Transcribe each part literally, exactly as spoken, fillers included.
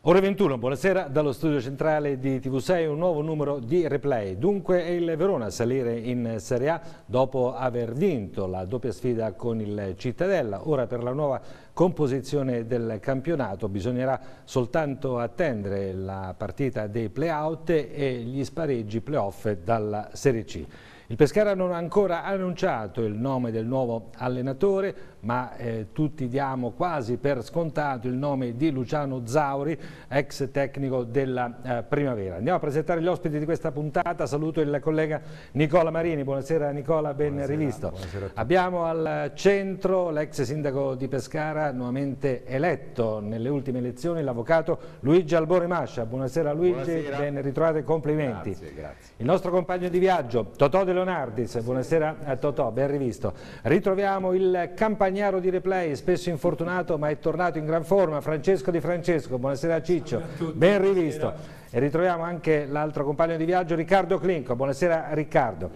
Ore ventuno, buonasera dallo studio centrale di T V sei, un nuovo numero di replay. Dunque è il Verona a salire in Serie A dopo aver vinto la doppia sfida con il Cittadella. Ora per la nuova composizione del campionato bisognerà soltanto attendere la partita dei play-out e gli spareggi play-off dalla Serie C. Il Pescara non ha ancora annunciato il nome del nuovo allenatore, ma eh, tutti diamo quasi per scontato il nome di Luciano Zauri, ex tecnico della eh, Primavera. Andiamo a presentare gli ospiti di questa puntata. Saluto il collega Nicola Marini. Buonasera Nicola, ben buonasera, rivisto. Buonasera. Abbiamo al centro l'ex sindaco di Pescara, nuovamente eletto nelle ultime elezioni, l'avvocato Luigi Albore Mascia. Buonasera Luigi, buonasera. Ben ritrovato e complimenti. Grazie, grazie. Il nostro compagno di viaggio, Totò De Leonardis. Buonasera a Totò, ben rivisto. Ritroviamo il campagnaro di replay, spesso infortunato ma è tornato in gran forma, Francesco Di Francesco. Buonasera Ciccio, ben rivisto. E ritroviamo anche l'altro compagno di viaggio, Riccardo Clinco. Buonasera Riccardo.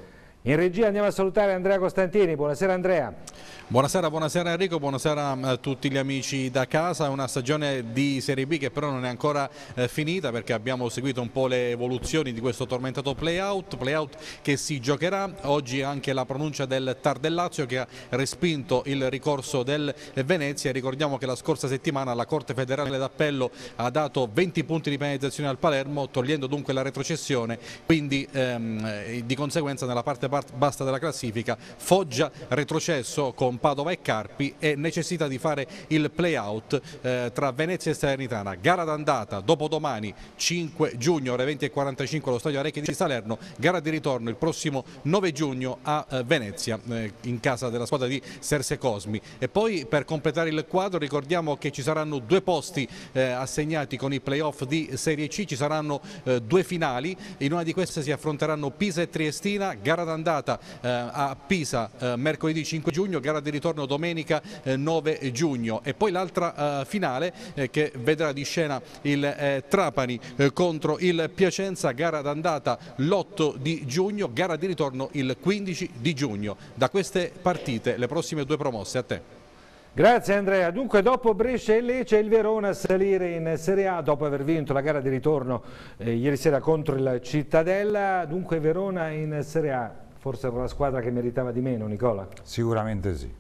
In regia andiamo a salutare Andrea Costantini. Buonasera Andrea. Buonasera, buonasera Enrico, buonasera a tutti gli amici da casa. È una stagione di Serie B che però non è ancora eh, finita, perché abbiamo seguito un po' le evoluzioni di questo tormentato play-out, play-out che si giocherà. Oggi anche la pronuncia del Tar del Lazio che ha respinto il ricorso del Venezia. Ricordiamo che la scorsa settimana la Corte Federale d'Appello ha dato venti punti di penalizzazione al Palermo, togliendo dunque la retrocessione, quindi ehm, di conseguenza nella parte bassa della classifica Foggia retrocesso con Padova e Carpi e necessità di fare il play-out eh, tra Venezia e Salernitana. Gara d'andata dopodomani cinque giugno ore venti e quarantacinque allo stadio Arecchi di Salerno, gara di ritorno il prossimo nove giugno a eh, Venezia eh, in casa della squadra di Serse Cosmi. E poi per completare il quadro ricordiamo che ci saranno due posti eh, assegnati con i play-off di Serie C, ci saranno eh, due finali, in una di queste si affronteranno Pisa e Triestina, gara d'andata eh, a Pisa eh, mercoledì cinque giugno, gara di ritorno domenica eh, nove giugno, e poi l'altra eh, finale eh, che vedrà di scena il eh, Trapani eh, contro il Piacenza, gara d'andata l'otto di giugno, gara di ritorno il quindici di giugno. Da queste partite le prossime due promosse. A te. Grazie Andrea. Dunque dopo Brescia e Lecce il Verona a salire in Serie A dopo aver vinto la gara di ritorno eh, ieri sera contro il Cittadella. Dunque Verona in Serie A, forse era la squadra che meritava di meno, Nicola? Sicuramente sì.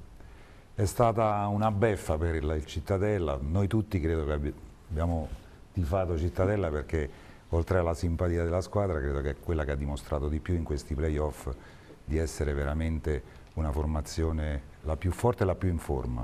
È stata una beffa per il, il Cittadella. Noi tutti credo che abbiamo tifato Cittadella perché oltre alla simpatia della squadra credo che è quella che ha dimostrato di più in questi playoff di essere veramente una formazione la più forte e la più in forma.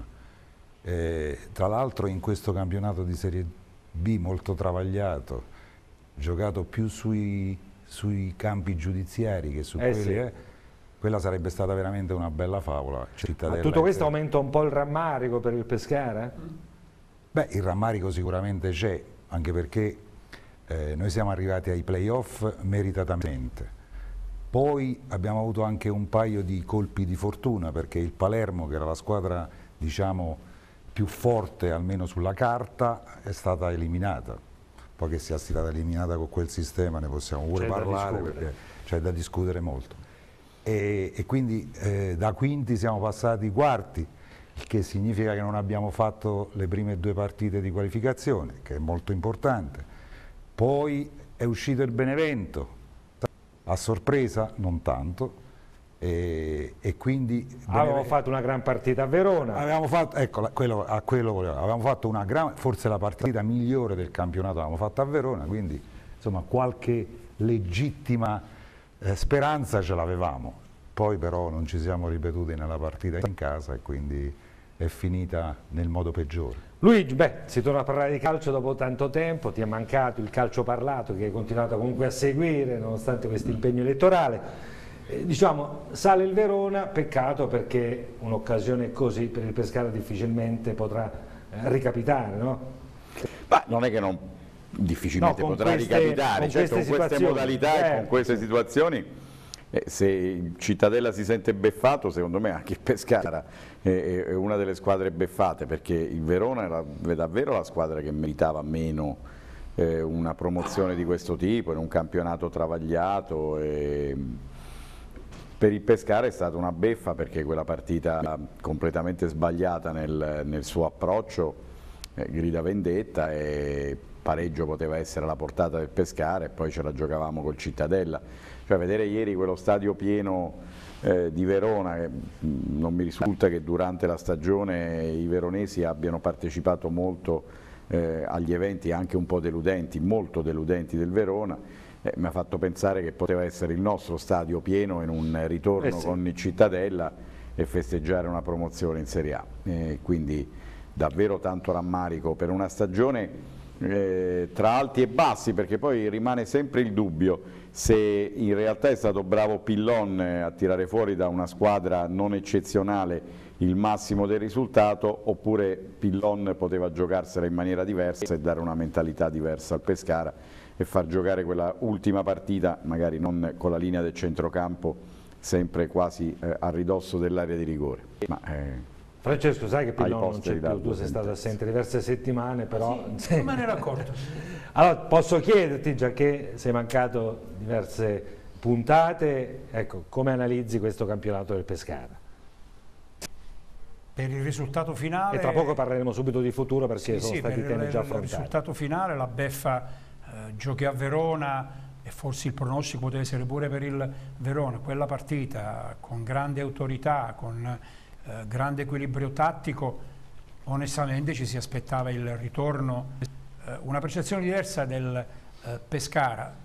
Eh, tra l'altro in questo campionato di Serie B molto travagliato, giocato più sui, sui campi giudiziari che su eh quelli, sì. eh, quella sarebbe stata veramente una bella favola. Ma tutto questo aumenta un po' il rammarico per il Pescara? Beh, il rammarico sicuramente c'è, anche perché eh, noi siamo arrivati ai playoff meritatamente. Poi abbiamo avuto anche un paio di colpi di fortuna, perché il Palermo, che era la squadra diciamo più forte almeno sulla carta, è stata eliminata. Poi che sia stata eliminata con quel sistema ne possiamo pure parlare, perché c'è da discutere molto. E, e quindi eh, da quinti siamo passati quarti, il che significa che non abbiamo fatto le prime due partite di qualificazione, che è molto importante. Poi è uscito il Benevento, a sorpresa non tanto, e, e quindi avevamo fatto una gran partita a Verona. Avevamo fatto, ecco, quello, a quello avevamo fatto una gran, forse la partita migliore del campionato l'avevamo fatta a Verona, quindi insomma qualche legittima Eh, speranza ce l'avevamo, poi però non ci siamo ripetuti nella partita in casa e quindi è finita nel modo peggiore. Luigi, beh, si torna a parlare di calcio dopo tanto tempo, ti è mancato il calcio parlato che hai continuato comunque a seguire nonostante questo impegno elettorale. Eh, diciamo, sale il Verona, peccato perché un'occasione così per il Pescara difficilmente potrà eh, ricapitare, no? Ma non è che non... difficilmente no, potrà queste, ricapitare, con certo queste con queste modalità eh. e con queste situazioni, eh, se il Cittadella si sente beffato, secondo me anche il Pescara è, è una delle squadre beffate, perché il Verona era davvero la squadra che meritava meno eh, una promozione di questo tipo, in un campionato travagliato. E per il Pescara è stata una beffa perché quella partita completamente sbagliata nel, nel suo approccio eh, grida vendetta e pareggio poteva essere alla portata del Pescara e poi ce la giocavamo col Cittadella. Cioè vedere ieri quello stadio pieno eh, di Verona, che, mh, non mi risulta che durante la stagione i veronesi abbiano partecipato molto eh, agli eventi anche un po' deludenti, molto deludenti del Verona, eh, mi ha fatto pensare che poteva essere il nostro stadio pieno in un ritorno eh sì. con il Cittadella e festeggiare una promozione in Serie A. Eh, quindi davvero tanto rammarico per una stagione eh, tra alti e bassi, perché poi rimane sempre il dubbio se in realtà è stato bravo Pillon a tirare fuori da una squadra non eccezionale il massimo del risultato, oppure Pillon poteva giocarsela in maniera diversa e dare una mentalità diversa al Pescara e far giocare quella ultima partita, magari non con la linea del centrocampo, sempre quasi eh, a ridosso dell'area di rigore. Ma, eh, Francesco, sai che Pillon non c'è più, tu sei stato assente diverse settimane, però... Sì, non me ne ero accorto. Allora, posso chiederti, già che sei mancato diverse puntate, ecco, come analizzi questo campionato del Pescara? Per il risultato finale... E tra poco parleremo subito di futuro, perché sì, sono sì, stati per temi il, già affrontati. Il risultato finale, la beffa eh, giochi a Verona, e forse il pronostico poteva essere pure per il Verona, quella partita con grande autorità, con eh, grande equilibrio tattico, onestamente ci si aspettava il ritorno, eh, una percezione diversa del eh, Pescara.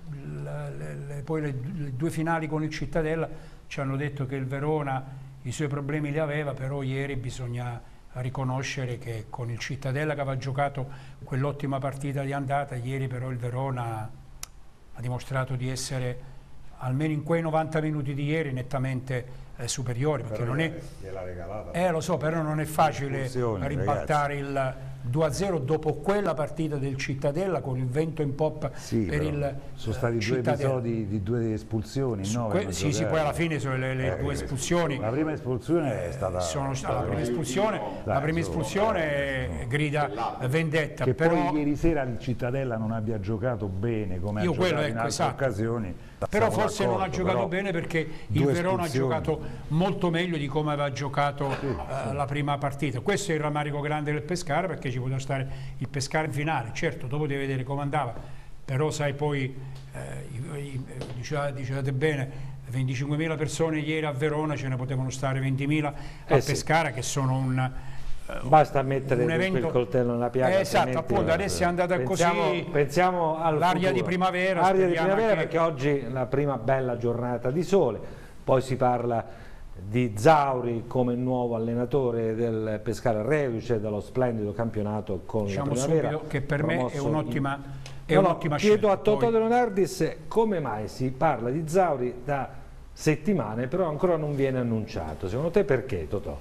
Le, le, le, poi le, le due finali con il Cittadella ci hanno detto che il Verona i suoi problemi li aveva, però ieri bisogna riconoscere che con il Cittadella che aveva giocato quell'ottima partita di andata, ieri però il Verona ha dimostrato di essere, almeno in quei novanta minuti di ieri, nettamente eh, superiore, perché però non è, regalata, eh, lo so, però non è facile ribaltare il due a zero dopo quella partita del Cittadella con il vento in poppa sì, per il sono stati Cittadella. Due episodi di due espulsioni, no? Que sì, sì, poi alla fine sono le, le eh, due espulsioni. La prima espulsione è stata... Sono, la prima espulsione, Dai, la prima espulsione no, grida vendetta. Che però, poi ieri sera il Cittadella non abbia giocato bene come io ha giocato quello, in ecco, altre esatto. occasioni. Però forse non ha giocato bene perché il Verona ha giocato molto meglio di come aveva giocato sì, uh, sì. la prima partita. Questo è il rammarico grande del Pescara, perché ci poteva stare il Pescara in finale, certo dopo devi vedere come andava, però sai poi, eh, i, i, dicevate, dicevate bene, venticinquemila persone ieri a Verona, ce ne potevano stare ventimila a eh Pescara sì. che sono un... Basta mettere un evento... il coltello nella piaga. Eh, esatto, appunto, adesso è andata pensiamo, così. Pensiamo all'aria di primavera. Aria di primavera che... perché oggi è la prima bella giornata di sole, poi si parla di Zauri come nuovo allenatore del Pescara, reduce dallo splendido campionato con diciamo la primavera. Subito che per me è un'ottima in... no, un no, chiedo a Totò De Leonardis come mai si parla di Zauri da settimane, però ancora non viene annunciato. Secondo te perché, Totò?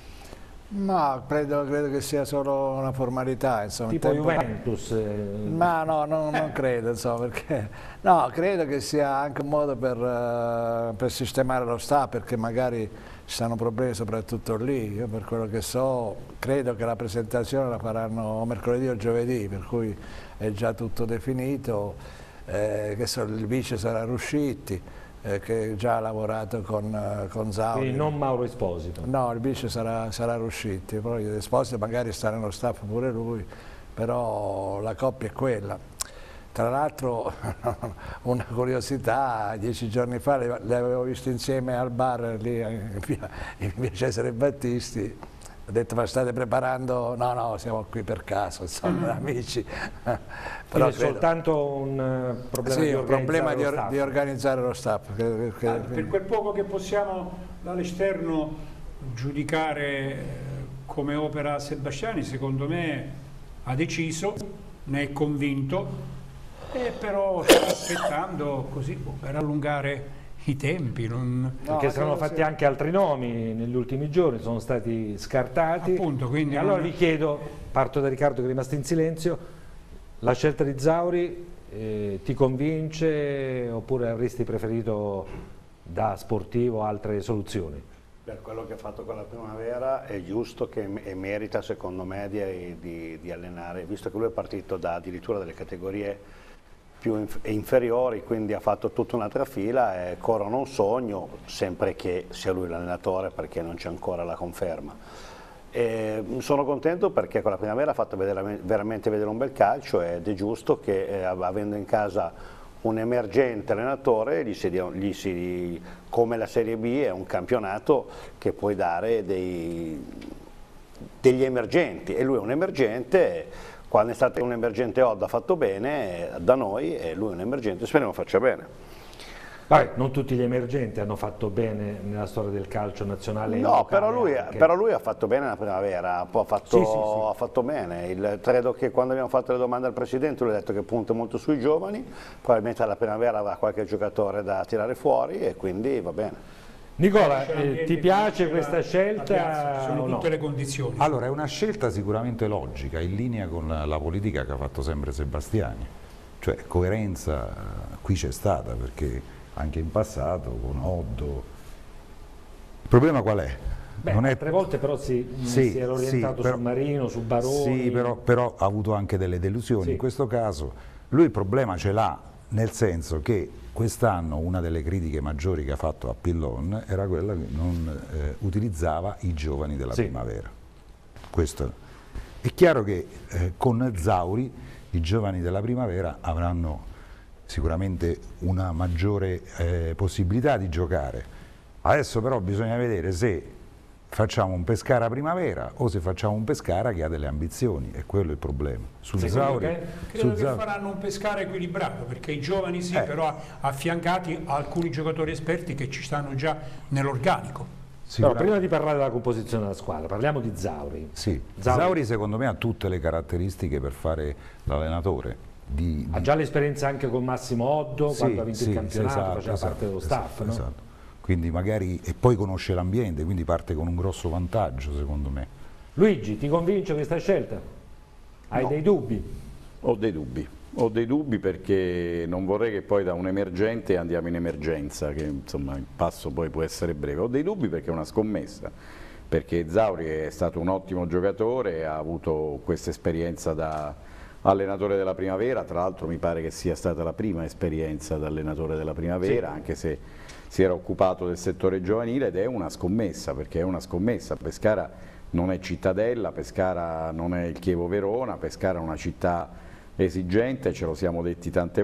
Ma credo, credo che sia solo una formalità, insomma. Tipo tempo... Juventus? Ma no, no, non credo, insomma, perché no, credo che sia anche un modo per, uh, per sistemare lo staff, perché magari ci sono problemi soprattutto lì. Io per quello che so, credo che la presentazione la faranno mercoledì o giovedì, per cui è già tutto definito, eh, che so, il vice sarà Ruscitti. Eh, che già ha lavorato con, uh, con Zauri. Quindi non Mauro Esposito? No, il vice sarà, sarà Ruscitti, poi Esposito magari starà nello staff pure lui, però la coppia è quella. Tra l'altro una curiosità, dieci giorni fa le, le avevo viste insieme al bar lì in via, in via Cesare Battisti. Ho detto, ma state preparando? No, no, siamo qui per caso, insomma, amici. Però è soltanto un uh, problema, sì, di, un problema di, or di organizzare lo staff. Che, che, ah, per quel poco che possiamo dall'esterno giudicare come opera Sebastiani, secondo me ha deciso, ne è convinto, e però sta aspettando così per allungare i tempi. Non... Perché no, saranno fatti sia... anche altri nomi negli ultimi giorni, sono stati scartati. Appunto, quindi e allora non... vi chiedo, parto da Riccardo che è rimasto in silenzio, la scelta di Zauri eh, ti convince oppure avresti preferito da sportivo altre soluzioni? Per quello che ha fatto con la primavera è giusto che, e merita secondo me di, di, di allenare, visto che lui è partito da addirittura delle categorie più inf inferiori, quindi ha fatto tutta un'altra fila e corrono un sogno, sempre che sia lui l'allenatore, perché non c'è ancora la conferma. E sono contento perché con la Primavera ha fatto vedere, veramente vedere un bel calcio ed è giusto che eh, avendo in casa un emergente allenatore, gli si, gli si, come la Serie B è un campionato che puoi dare dei, degli emergenti e lui è un emergente. Quando è stato un emergente Odd ha fatto bene da noi e lui è un emergente, speriamo faccia bene. Vabbè, non tutti gli emergenti hanno fatto bene nella storia del calcio nazionale. No, però lui, però lui ha fatto bene la Primavera, ha fatto, sì, sì, sì. ha fatto bene. Il, credo che quando abbiamo fatto le domande al Presidente lui ha detto che punta molto sui giovani, probabilmente alla Primavera avrà qualche giocatore da tirare fuori e quindi va bene. Nicola, eh, ti piace questa scelta? Sono tutte no? le condizioni. Allora, è una scelta sicuramente logica, in linea con la, la politica che ha fatto sempre Sebastiani. Cioè, coerenza qui c'è stata, perché anche in passato con Oddo. Il problema qual è? Beh, non è... altre volte però si, sì, si era orientato sì, però, su Marino, su Baroni. Sì, però, però ha avuto anche delle delusioni. Sì. In questo caso lui il problema ce l'ha, nel senso che quest'anno una delle critiche maggiori che ha fatto a Pillon era quella che non eh, utilizzava i giovani della sì. Primavera. Questo. È chiaro che eh, con Zauri i giovani della Primavera avranno sicuramente una maggiore eh, possibilità di giocare. Adesso però bisogna vedere se facciamo un Pescara Primavera o se facciamo un Pescara che ha delle ambizioni, e quello è il problema. Su Zauri, credo su che Zauri... faranno un Pescara equilibrato, perché i giovani sì, eh. però affiancati a alcuni giocatori esperti che ci stanno già nell'organico. Però prima di parlare della composizione della squadra, parliamo di Zauri. Sì. Zauri. Zauri secondo me ha tutte le caratteristiche per fare l'allenatore. Di, di... Ha già l'esperienza anche con Massimo Oddo, sì, quando ha vinto sì, il campionato, esatto, faceva esatto, parte dello esatto, staff, no? Esatto. Quindi magari, e poi conosce l'ambiente, quindi parte con un grosso vantaggio secondo me. Luigi, ti convince questa scelta? Hai no. dei dubbi? Ho dei dubbi, ho dei dubbi perché non vorrei che poi da un emergente andiamo in emergenza, che insomma il passo poi può essere breve. Ho dei dubbi perché è una scommessa, perché Zauri è stato un ottimo giocatore, ha avuto questa esperienza da allenatore della Primavera, tra l'altro mi pare che sia stata la prima esperienza da allenatore della Primavera, sì. Anche se si era occupato del settore giovanile, ed è una scommessa, perché è una scommessa. Pescara non è Cittadella, Pescara non è il Chievo Verona, Pescara è una città esigente, ce lo siamo detti tante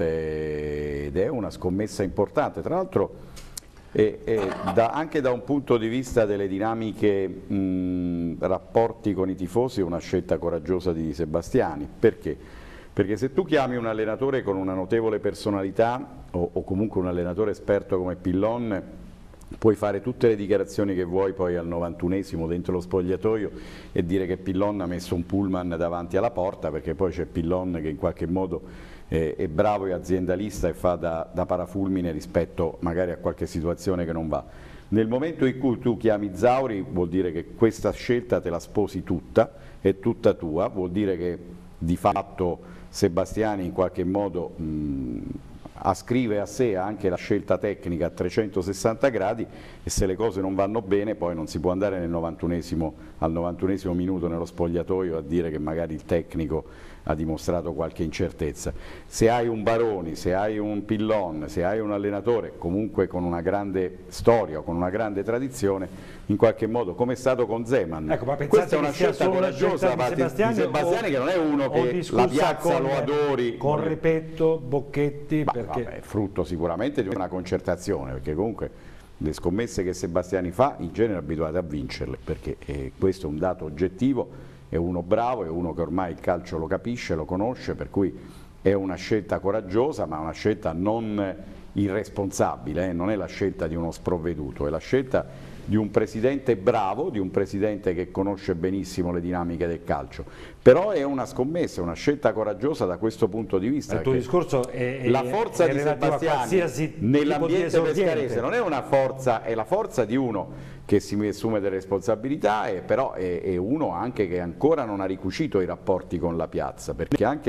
volte, ed è una scommessa importante. Tra l'altro E, e da, anche da un punto di vista delle dinamiche, mh, rapporti con i tifosi, è una scelta coraggiosa di Sebastiani. Perché? Perché se tu chiami un allenatore con una notevole personalità o, o comunque un allenatore esperto come Pillon, puoi fare tutte le dichiarazioni che vuoi poi al novantunesimo dentro lo spogliatoio e dire che Pillon ha messo un pullman davanti alla porta, perché poi c'è Pillon che in qualche modo eh, è bravo e aziendalista e fa da, da parafulmine rispetto magari a qualche situazione che non va. Nel momento in cui tu chiami Zauri vuol dire che questa scelta te la sposi tutta, è tutta tua, vuol dire che di fatto Sebastiani in qualche modo mh, ascrive a sé anche la scelta tecnica a trecentosessanta gradi, e se le cose non vanno bene poi non si può andare nel novantunesimo, al novantunesimo minuto nello spogliatoio a dire che magari il tecnico ha dimostrato qualche incertezza. Se hai un Baroni, se hai un Pillon, se hai un allenatore comunque con una grande storia, con una grande tradizione, in qualche modo, come è stato con Zeman, ecco, ma questa è una che sia scelta solo coraggiosa da parte di Sebastiani, Sebastiani o, che non è uno che la piazza con, lo adori. Con Repetto, Bocchetti, ma, perché... vabbè, frutto sicuramente di una concertazione, perché comunque le scommesse che Sebastiani fa in genere è abituato a vincerle, perché eh, questo è un dato oggettivo. È uno bravo, è uno che ormai il calcio lo capisce, lo conosce, per cui è una scelta coraggiosa, ma una scelta non irresponsabile, eh? Non è la scelta di uno sprovveduto, è la scelta di un presidente bravo, di un presidente che conosce benissimo le dinamiche del calcio. Però è una scommessa, è una scelta coraggiosa da questo punto di vista. Il tuo discorso è, la forza è di Sebastiani nell'ambiente pescarese non è una forza, è la forza di uno che si assume delle responsabilità, e però è, è uno anche che ancora non ha ricucito i rapporti con la piazza, perché anche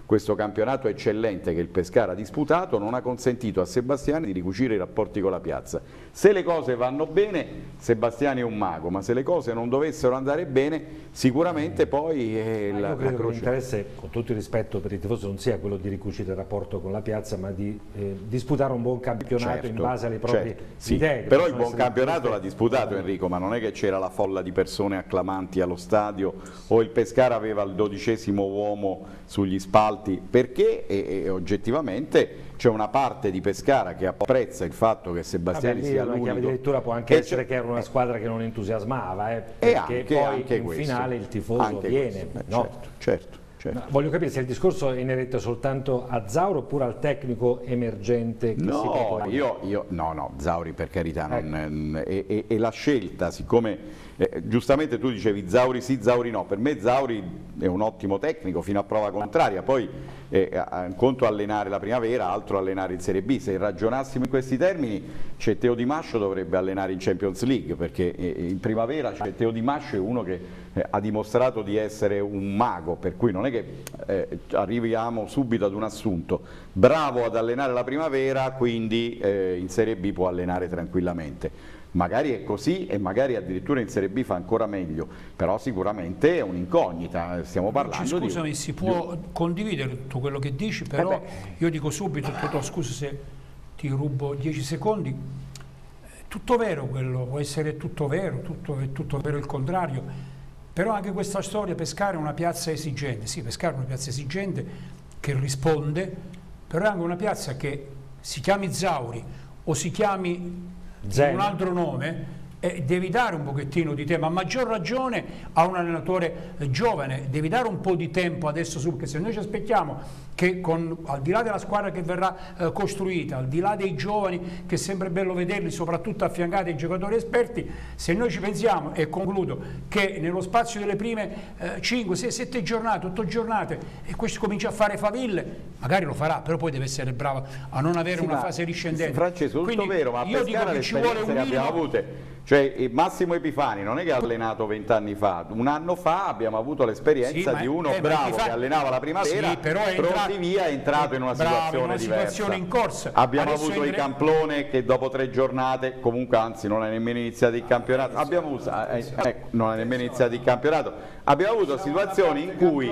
questo campionato eccellente che il Pescara ha disputato non ha consentito a Sebastiani di ricucire i rapporti con la piazza. Se le cose vanno bene, Sebastiani è un mago, ma se le cose non dovessero andare bene, sicuramente poi è ma la, io credo la che croce. l'interesse, con tutto il rispetto per i tifosi, non sia quello di ricucire il rapporto con la piazza, ma di eh, disputare un buon campionato Certo, in base alle proprie certo, sì. idee. che Però il possono buon essere campionato l'ha tutte- disputato Enrico, ma non è che c'era la folla di persone acclamanti allo stadio o il Pescara aveva il dodicesimo uomo sugli spalti, perché e, e oggettivamente c'è una parte di Pescara che apprezza il fatto che Sebastiani Vabbè, lì sia una chiave di l'unico. lettura può anche E essere c'è- che era una squadra che non entusiasmava, eh, E perché anche, poi anche in questo. finale il tifoso Anche viene. questo. Eh, no? Certo, certo, certo. No, voglio capire se il discorso è inerente soltanto a Zauro oppure al tecnico emergente che si No, propone. io, io, no, no, Zauri per carità, non, e, e, e la scelta, siccome eh, giustamente tu dicevi Zauri sì, Zauri no, per me Zauri è un ottimo tecnico fino a prova contraria, poi eh, un conto allenare la primavera, altro allenare in Serie B, se ragionassimo in questi termini c'è Teo Di Mascio dovrebbe allenare in Champions League, perché eh, in primavera c'è Teo Di Mascio, è uno che eh, ha dimostrato di essere un mago, per cui non è che eh, arriviamo subito ad un assunto, bravo ad allenare la primavera, quindi eh, in Serie B può allenare tranquillamente. Magari è così e magari addirittura in Serie B fa ancora meglio, però sicuramente è un'incognita, stiamo parlando di... Scusami, si può condividere tutto quello che dici, però Eh io dico subito, Totò, scusa se ti rubo dieci secondi, è tutto vero quello, può essere tutto vero, tutto, è tutto vero il contrario, però anche questa storia, Pescara è una piazza esigente, sì, Pescara è una piazza esigente che risponde, però è anche una piazza che si chiami Zauri o si chiami Zen. un altro nome, eh, devi dare un pochettino di tempo, a maggior ragione a un allenatore eh, giovane, devi dare un po' di tempo adesso su, perché se noi ci aspettiamo che con, al di là della squadra che verrà eh, costruita, al di là dei giovani che è sempre bello vederli soprattutto affiancati ai giocatori esperti, se noi ci pensiamo, e concludo, che nello spazio delle prime eh, cinque, sei, sette giornate, otto giornate e questo comincia a fare faville, magari lo farà, però poi deve essere bravo a non avere Sì, una ma, fase riscendente. Francesco, tutto Quindi vero, ma a io dico Pescara che le ci vuole esperienze un che abbiamo minimo. avute, cioè Massimo Epifani non è che ha allenato vent'anni fa, un anno fa abbiamo avuto l'esperienza Sì, ma- di uno eh, ma bravo Epifani- che allenava la primavera, Sì, però è pronti entrato- via, è entrato in una Bravo, situazione in una diversa. situazione in corsa. Abbiamo Adesso avuto i entre- Camplone che dopo tre giornate, comunque anzi non è nemmeno iniziato il campionato, abbiamo avuto, eh, eh, non è nemmeno iniziato il campionato, abbiamo avuto situazioni in cui,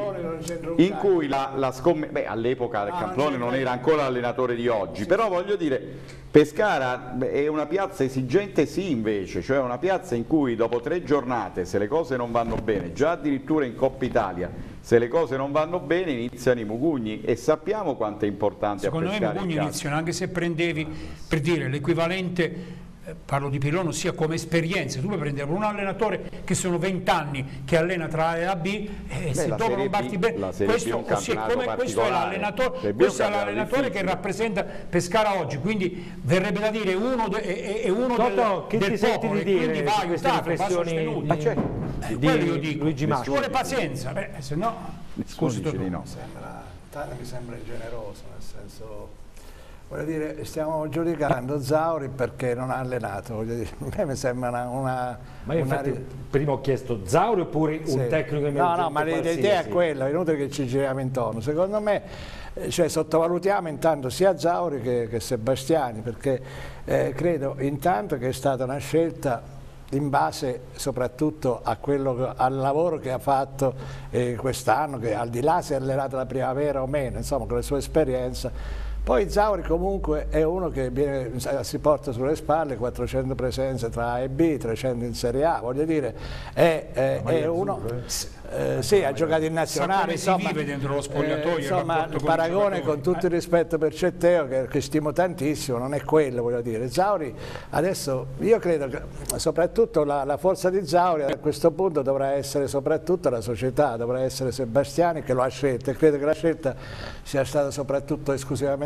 in cui la, la scommessa, beh all'epoca il Camplone non era ancora l'allenatore di oggi, però voglio dire Pescara è una piazza esigente sì invece, cioè una piazza in cui dopo tre giornate se le cose non vanno bene, già addirittura in Coppa Italia, se le cose non vanno bene iniziano i mugugni e sappiamo quanto è importante Secondo a me i Pescara Mugugni in casa. iniziano, anche se prendevi, per dire, l'equivalente, eh, parlo di Pirlo, sia come esperienza, tu puoi prendere un allenatore che sono vent'anni che allena tra A e A B e se la dopo Serie non parti B- bene, la Serie B è questo, un ossia, campionato come, questo è particolare. l'allenatore, Serie B è un questo è campionato l'allenatore che difficile. rappresenta Pescara oggi, quindi verrebbe da dire uno de, è, è uno Totò, del, che del ti senti popolo, di e dire quindi va su queste aiutato, va riflessioni sostenuto. di- Eh, di quello io dico, Luigi ci Mascio? vuole pazienza, beh, se no, scusi dice Totò. di no. Sembra, Tana mi sembra ingeneroso, nel senso, voglio dire, stiamo giudicando Zauri perché non ha allenato, voglio dire, a me mi sembra una... una Ma io una infatti ri- prima ho chiesto Zauri oppure un sì. tecnico emergente No, no, ma qualsiasi? l'idea è quella, è inutile che ci giriamo intorno. Secondo me, eh, cioè, sottovalutiamo intanto sia Zauri che, che Sebastiani, perché eh, credo intanto che è stata una scelta in base soprattutto a quello, al lavoro che ha fatto eh, quest'anno, che al di là se è allenato la primavera o meno, insomma con la sua esperienza. Poi Zauri comunque è uno che viene, si porta sulle spalle quattrocento presenze tra A e B, trecento in Serie A, voglio dire, è, è, è uno... Eh, sì, ha giocato in nazionale, Sa come si insomma, vive dentro lo spogliatoio, eh, il insomma rapporto il con i paragone giocatori, con tutto eh. il rispetto per Cetteo che, che stimo tantissimo, non è quello, voglio dire. Zauri adesso, io credo che soprattutto la, la forza di Zauri a questo punto dovrà essere soprattutto la società, dovrà essere Sebastiani che lo ha scelto e credo che la scelta sia stata soprattutto esclusivamente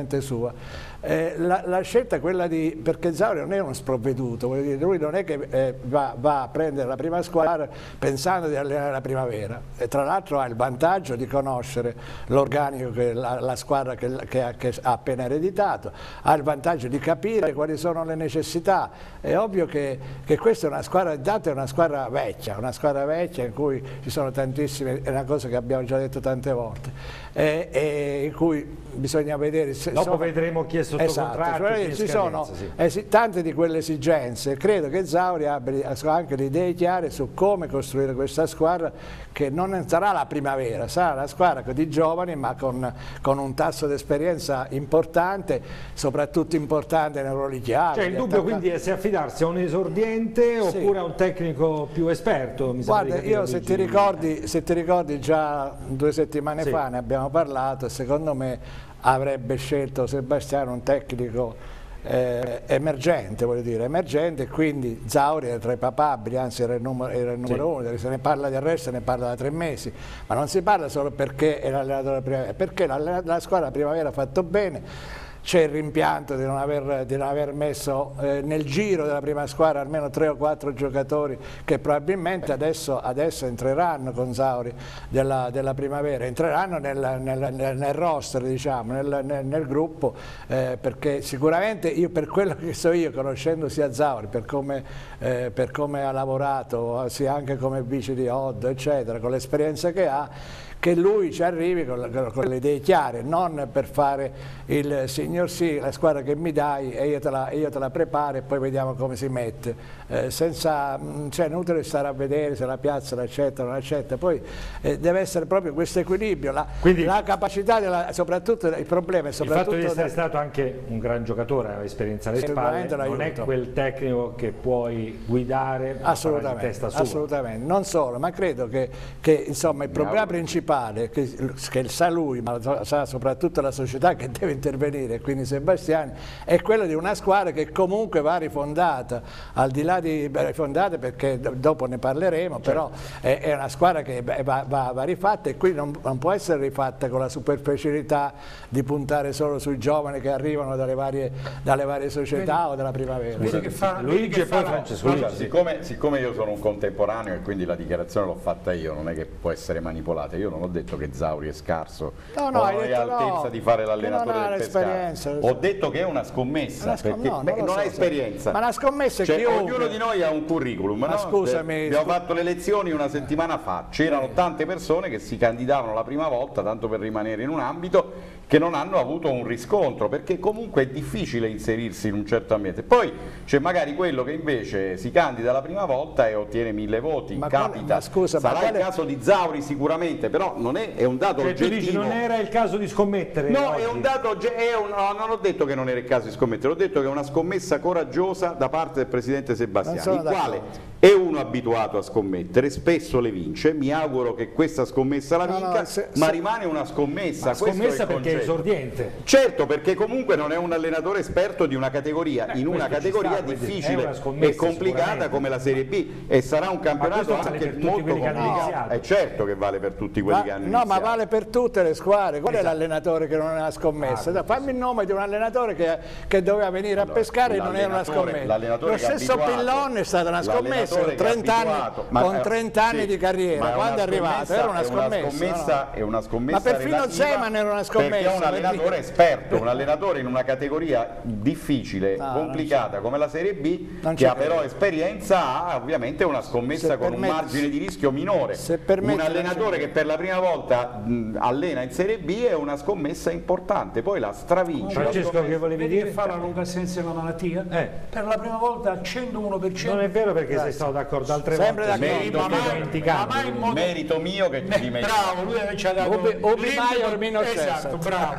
assolutamente sua. Eh, la, la scelta è quella di, perché Zauri non è uno sprovveduto, voglio dire, lui non è che eh, va, va a prendere la prima squadra pensando di allenare la primavera, e tra l'altro ha il vantaggio di conoscere l'organico che la, la squadra che, che, ha, che ha appena ereditato, ha il vantaggio di capire quali sono le necessità. È ovvio che, che questa è una squadra, intanto è una squadra vecchia, una squadra vecchia in cui ci sono tantissime, è una cosa che abbiamo già detto tante volte, e, e in cui bisogna vedere se dopo sono, vedremo chi è sotto esatto, contratto, cioè, ci sono sì. esi, tante di quelle esigenze. Credo che Zauri abbia anche le idee chiare su come costruire questa squadra, che non sarà la primavera, sarà una squadra di giovani ma con, con un tasso di esperienza importante, soprattutto importante nei ruoli chiave. Cioè il dubbio quindi è se affidarsi a un esordiente sì. oppure a un tecnico più esperto. Mi Guarda, io se ti, ricordi, se ti ricordi già due settimane sì. fa ne abbiamo parlato, secondo me avrebbe scelto Sebastiano un tecnico eh, emergente, voglio dire, emergente, quindi Zauri era tra i papabili, anzi era il numero, era il numero sì. uno, se ne parla di arresto, se ne parla da tre mesi, ma non si parla solo perché è l'allenatore della primavera, perché la, la squadra primavera ha fatto bene. C'è il rimpianto di non aver, di non aver messo eh, nel giro della prima squadra almeno tre o quattro giocatori che probabilmente adesso, adesso entreranno con Zauri della, della primavera, entreranno nel, nel, nel, nel roster, diciamo, nel, nel, nel gruppo, eh, perché sicuramente io, per quello che so io, conoscendo sia Zauri, per come, eh, per come ha lavorato, sia anche come vice di Oddo, eccetera, con l'esperienza che ha, che lui ci arrivi con, con le idee chiare, non per fare il signor sì, la squadra che mi dai e io te la, io te la preparo e poi vediamo come si mette, eh, senza, cioè è inutile stare a vedere se la piazza l'accetta o non accetta, poi eh, deve essere proprio questo equilibrio, la, Quindi, la capacità, della, soprattutto il problema è soprattutto... Il fatto di essere stato anche un gran giocatore, ha esperienza alle spalle, non è quel tecnico che puoi guidare assolutamente, di testa sua. Assolutamente, non solo, ma credo che, che insomma il problema principale Che, che sa lui, ma sa soprattutto la società che deve intervenire, quindi Sebastiani, è quello di una squadra che comunque va rifondata, al di là di rifondata, perché dopo ne parleremo, certo. Però è, è una squadra che va, va, va rifatta, e qui non, non può essere rifatta con la superficialità di puntare solo sui giovani che arrivano dalle varie, dalle varie società vedi, o dalla primavera. Vedi che fa, Luigi e poi Francesco. Allora, siccome, siccome io sono un contemporaneo e quindi la dichiarazione l'ho fatta io, non è che può essere manipolata, io non ho detto che Zauri è scarso no, no, o non è all'altezza no, di fare l'allenatore del Pescara, ho detto che è una scommessa, una scom perché no, non, non ha so, esperienza, ma la scommessa è cioè, chiunque. Ognuno di noi ha un curriculum, ma no? scusami, abbiamo fatto le elezioni una settimana fa, c'erano tante persone che si candidavano la prima volta tanto per rimanere in un ambito che non hanno avuto un riscontro, perché comunque è difficile inserirsi in un certo ambiente. Poi c'è magari quello che invece si candida la prima volta e ottiene mille voti, ma capita, quale, ma scusa, sarà ma il caso di Zauri sicuramente, però non è, è un dato cioè, oggettivo. Tu dici, non era il caso di scommettere? No, oggi. è un dato, è un, no, non ho detto che non era il caso di scommettere, ho detto che è una scommessa coraggiosa da parte del presidente Sebastiani, il quale è uno abituato a scommettere, spesso le vince, mi auguro che questa scommessa la vinca, no, no, se, se, ma rimane una scommessa. Ma scommessa è perché è esordiente. Certo, perché comunque non è un allenatore esperto di una categoria, Beh, in una categoria sta, difficile e complicata come la Serie B, e sarà un campionato anche vale molto complicato. È certo che vale per tutti quelli ma, che hanno no, iniziato. ma vale per tutte le squadre. Qual esatto. è l'allenatore che non è una scommessa? Ah, fammi il nome di un allenatore che, che doveva venire allora, a pescare e non era una scommessa. Lo stesso Pillon è stata una scommessa con trenta anni, ma, con trenta anni sì, di carriera. Quando è arrivato era una scommessa. Una scommessa no? È una scommessa ma perfino Zeman era una scommessa. Perché è un allenatore esperto, un allenatore in una categoria difficile, no, complicata come la Serie B, che ha però esperienza, ha ovviamente una scommessa se con un margine di rischio minore. Un allenatore che per la prima volta mh, allena in Serie B è una scommessa importante, poi la stravince. Francesco, che volevi dire? Che fa la lunga assenza della malattia? Eh. Per la prima volta al centouno per cento. Non è vero, perché sei stato d'accordo altre Sempre volte. Merito, ma mio, mai, ma mai merito mio che ti dimentichi. Bravo, lui ci ha dato Obi Ormino. Esatto,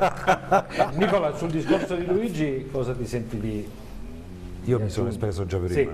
bravo. Nicola, sul discorso di Luigi cosa ti senti di... Io mi sono espresso già prima. Sì.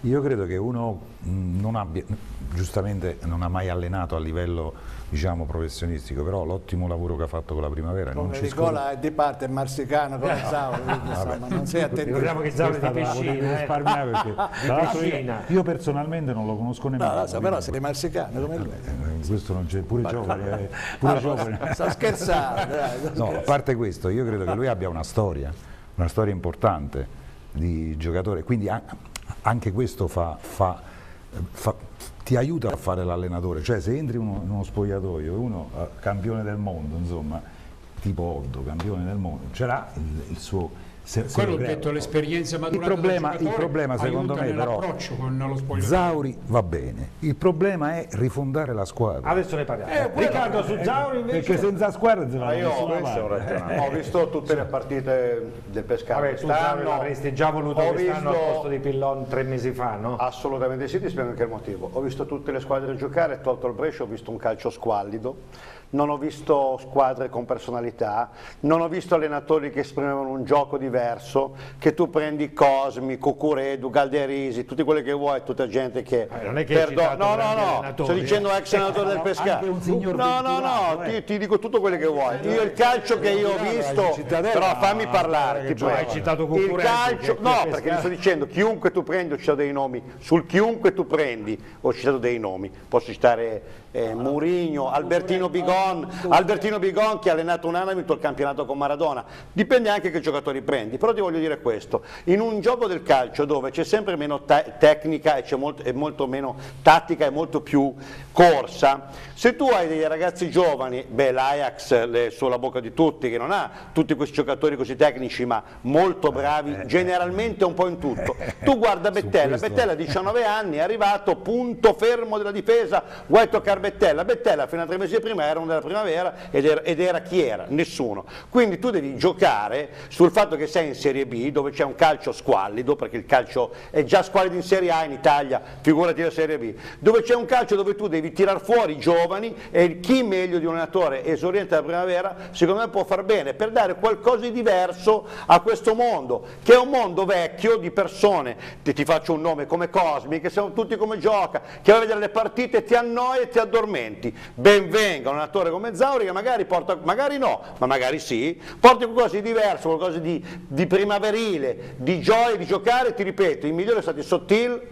Io credo che uno mh, non abbia, giustamente non ha mai allenato a livello, diciamo, professionistico, però l'ottimo lavoro che ha fatto con la Primavera Come non ci Nicola è di parte marsicano come Zauri, quindi, insomma, non sei attento. Ricordiamo che Zauri è di piscina, risparmiare perché tra l'altro io, piscina. io personalmente non lo conosco nemmeno. No, no, so, però sei marsicano come lui. Eh, questo non c'è, pure giovane, pure giovane. Sto scherzando. Dai, sto No, scherzando. a parte questo, io credo che lui abbia una storia, una storia importante di giocatore, quindi a- anche questo fa, fa, fa, ti aiuta a fare l'allenatore, cioè se entri uno, in uno spogliatoio, uno eh, campione del mondo, insomma, tipo Oddo, campione del mondo, ce l'ha il, il suo... Se, se Quello ho lo crea. detto, l'esperienza maturata il problema, del il giocatore problema secondo aiuta me però, nell'approccio con lo spogliatoio. Zauri va bene, il problema è rifondare la squadra. Adesso ne parliamo. Eh, Riccardo, su Zauri invece... Perché senza squadra se Ma va io nessuna questo è un parte. ragionamento. Ho visto tutte le partite del Pescara Vabbè, tu Zauri quest'anno. l'avresti già voluto Ho quest'anno visto- al posto di Pillon tre mesi fa, no? Assolutamente sì, ti spiego anche il motivo. Ho visto tutte le squadre giocare, tolto il Brescia, ho visto un calcio squallido, non ho visto squadre con personalità, non ho visto allenatori che esprimevano un gioco diverso, che tu prendi Cosmi, Cucuredu, Galderisi, tutti quelli che vuoi, tutta gente che... Eh, non è che hai Perdo- citato no, no, grandi no, allenatori, sto dicendo eh. ex allenatore del Pescara. Anche un signor No, no, venturato, no, eh. ti, ti dico tutto quello che vuoi. Io il calcio che io ho visto, però fammi parlare, ti prego. Hai citato Il Cucuredu, calcio, che no, qui a perché ti Pescara- sto dicendo, chiunque tu prendi, ho citato dei nomi, sul chiunque tu prendi, ho citato dei nomi, posso citare eh, Mourinho, Albertino Bigon, Albertino Bigon che ha allenato un anno e ha vinto il campionato con Maradona, dipende anche che giocatori prendi, però ti voglio dire questo, in un gioco del calcio dove c'è sempre meno te- tecnica e c'è molto, e molto meno tattica e molto più corsa, se tu hai dei ragazzi giovani, beh l'Ajax è sulla bocca di tutti, che non ha tutti questi giocatori così tecnici ma molto bravi, generalmente un po' in tutto, tu guarda Bettella, questo- Bettella diciannove anni, è arrivato punto fermo della difesa, vuoi toccare Bettella, Bettella fino a tre mesi prima era uno della Primavera ed era, ed era chi era? Nessuno, quindi tu devi giocare sul fatto che sei in Serie B dove c'è un calcio squallido, perché il calcio è già squallido in Serie A in Italia, figurati la Serie B, dove c'è un calcio dove tu devi tirar fuori i giovani e chi meglio di un allenatore esordiente della Primavera secondo me può far bene per dare qualcosa di diverso a questo mondo, che è un mondo vecchio di persone, ti, ti faccio un nome come Cosmi, che siamo tutti come gioca, che va a vedere le partite, ti annoia e ti addormenti. Ben venga un allenatore come Zauri che magari porta, magari no, ma magari sì, porti qualcosa di diverso, qualcosa di, di primaverile, di gioia di giocare, ti ripeto, i migliori sono stati Sottil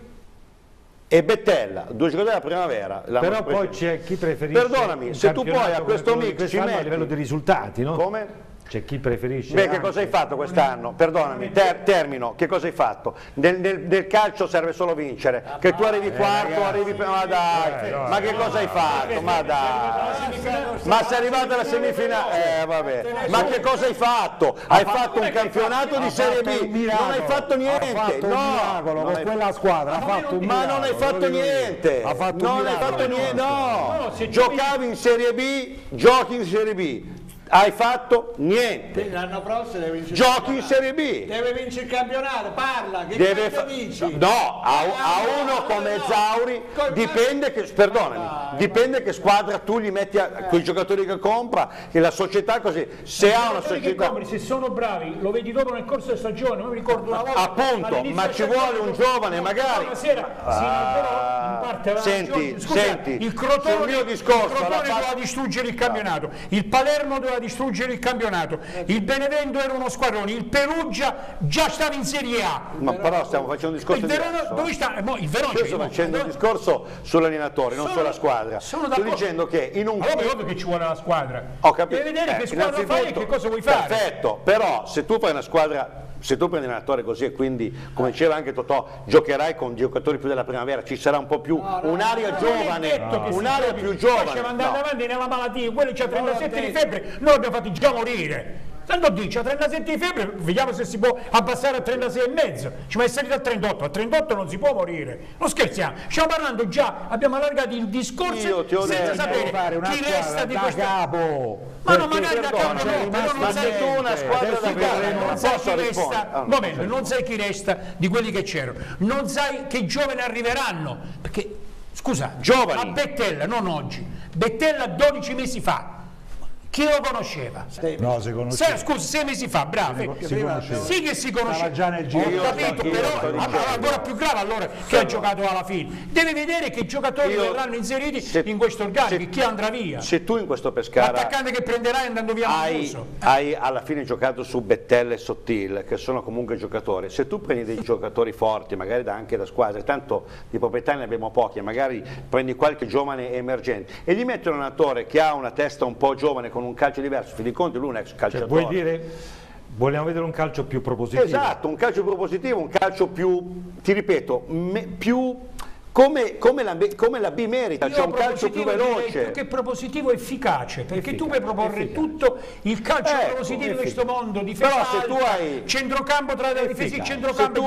e Bettella, due giocatori della Primavera. l'hanno Però poi preso. c'è chi preferisce Perdonami, un se tu poi campionato a questo come quello di mix ci quest'anno a metti- livello di risultati, no? Come? C'è chi preferisce Beh, che anche- cosa hai fatto quest'anno? Perdonami, ter- termino, che cosa hai fatto? Nel, nel- nel calcio serve solo vincere, che tu arrivi quarto, arrivi prima, ma dai, ma che cosa hai fatto? Ma dai, ma sei arrivato alla semifinale, eh vabbè, ma che cosa hai fatto? Hai fatto un campionato di Serie B, non hai fatto niente, ha fatto un no, miracolo non con hai- quella squadra, ha fatto un ma non hai miracolo, fatto lo dico io. niente, Ha fatto un non hai miracolo. fatto niente, No, no, se giocavi in Serie B, giochi in Serie B, hai fatto niente. L'anno prossimo deve vincere Giochi il in campionato. Serie B. Deve vincere il campionato, parla, che Deve cazzo fa- vinci? no, a, a uno come Zauri dipende che, perdonami, dipende che squadra tu gli metti a, con i giocatori che compra, che la società così, se ha una Giocatori che società, compri, se sono bravi, lo vedi dopo nel corso della stagione. Io mi ricordo una volta, Appunto, all'inizio ma della ci stagione, vuole un giovane, magari. una sera, sì, però in parte aveva senti, ragione. Scusa, senti, il Crotone, sul mio discorso, il Crotone alla fa- doveva distruggere il campionato, il Palermo doveva distruggere il campionato, il Benevento era uno squadrone, il Perugia già stava in Serie A. ma però stiamo facendo un discorso Il Verona, diverso. dove sta? Eh, mo, il Verona Io c'è, sto mo, facendo un dove- discorso sull'allenatore, non Sono- sulla squadra. sono Sto d'accordo. dicendo che in un Allora, è ovvio che ci vuole la squadra. Ho capito. Devi vedere Eh, che squadra fai e innanzitutto, che cosa vuoi fare. Perfetto, però se tu fai una squadra, se tu prendi un allenatore così e quindi, come diceva anche Totò, giocherai con giocatori più della Primavera, ci sarà un po' più un'area giovane, un'area più giovane. Faceva andare No. avanti nella malattia, quello c'ha trentasette di febbre, noi l'abbiamo fatti già morire. Tanto dice, a trentasette di febbre, vediamo se si può abbassare a trentasei e mezzo. Ci va a salire a trentotto, a trentotto non si può morire. Non scherziamo, stiamo parlando già, abbiamo allargato il discorso Io ti ho senza detto, sapere fare una chi squadra resta di da questa... capo. Ma no, Perché, magari da perdona, capo c'è no, però rimasto non sai niente. chi una squadra Adesso da guarda, capo, non non sai posso chi rispondere. resta, Ah, no, un momento, non sai chi resta di quelli che c'erano, non sai che giovani arriveranno, perché, scusa, Giovani. a Bettella, non oggi, Bettella dodici mesi fa, Chi lo conosceva? No, si conosceva. Se, scusa, sei mesi fa, bravo. Si conosceva. Sì che si conosceva. Stava già nel giro. Ho capito, però ancora più grave allora che ha giocato alla fine. Deve vedere che i giocatori Io, verranno inseriti se, in questo organico, se, chi andrà via. Se tu in questo Pescara l'attaccante che prenderai andando via hai, hai alla fine giocato su Bettella e Sottil, che sono comunque giocatori, se tu prendi dei giocatori forti, magari da, anche da squadre, tanto di proprietà ne abbiamo pochi, magari prendi qualche giovane emergente e gli metti un allenatore che ha una testa un po' giovane con un calcio diverso, di conto lui è un ex calciatore. Cioè, vuoi dire, vogliamo vedere un calcio più propositivo? Esatto, un calcio più propositivo, un calcio più, ti ripeto, me, più come, come, la, come la B merita, Io cioè un calcio più veloce. Più che propositivo efficace, perché efficace, tu puoi proporre efficace. tutto il calcio ecco, propositivo in questo mondo difesa, se tu hai centrocampo tra la difesa e il centrocampo,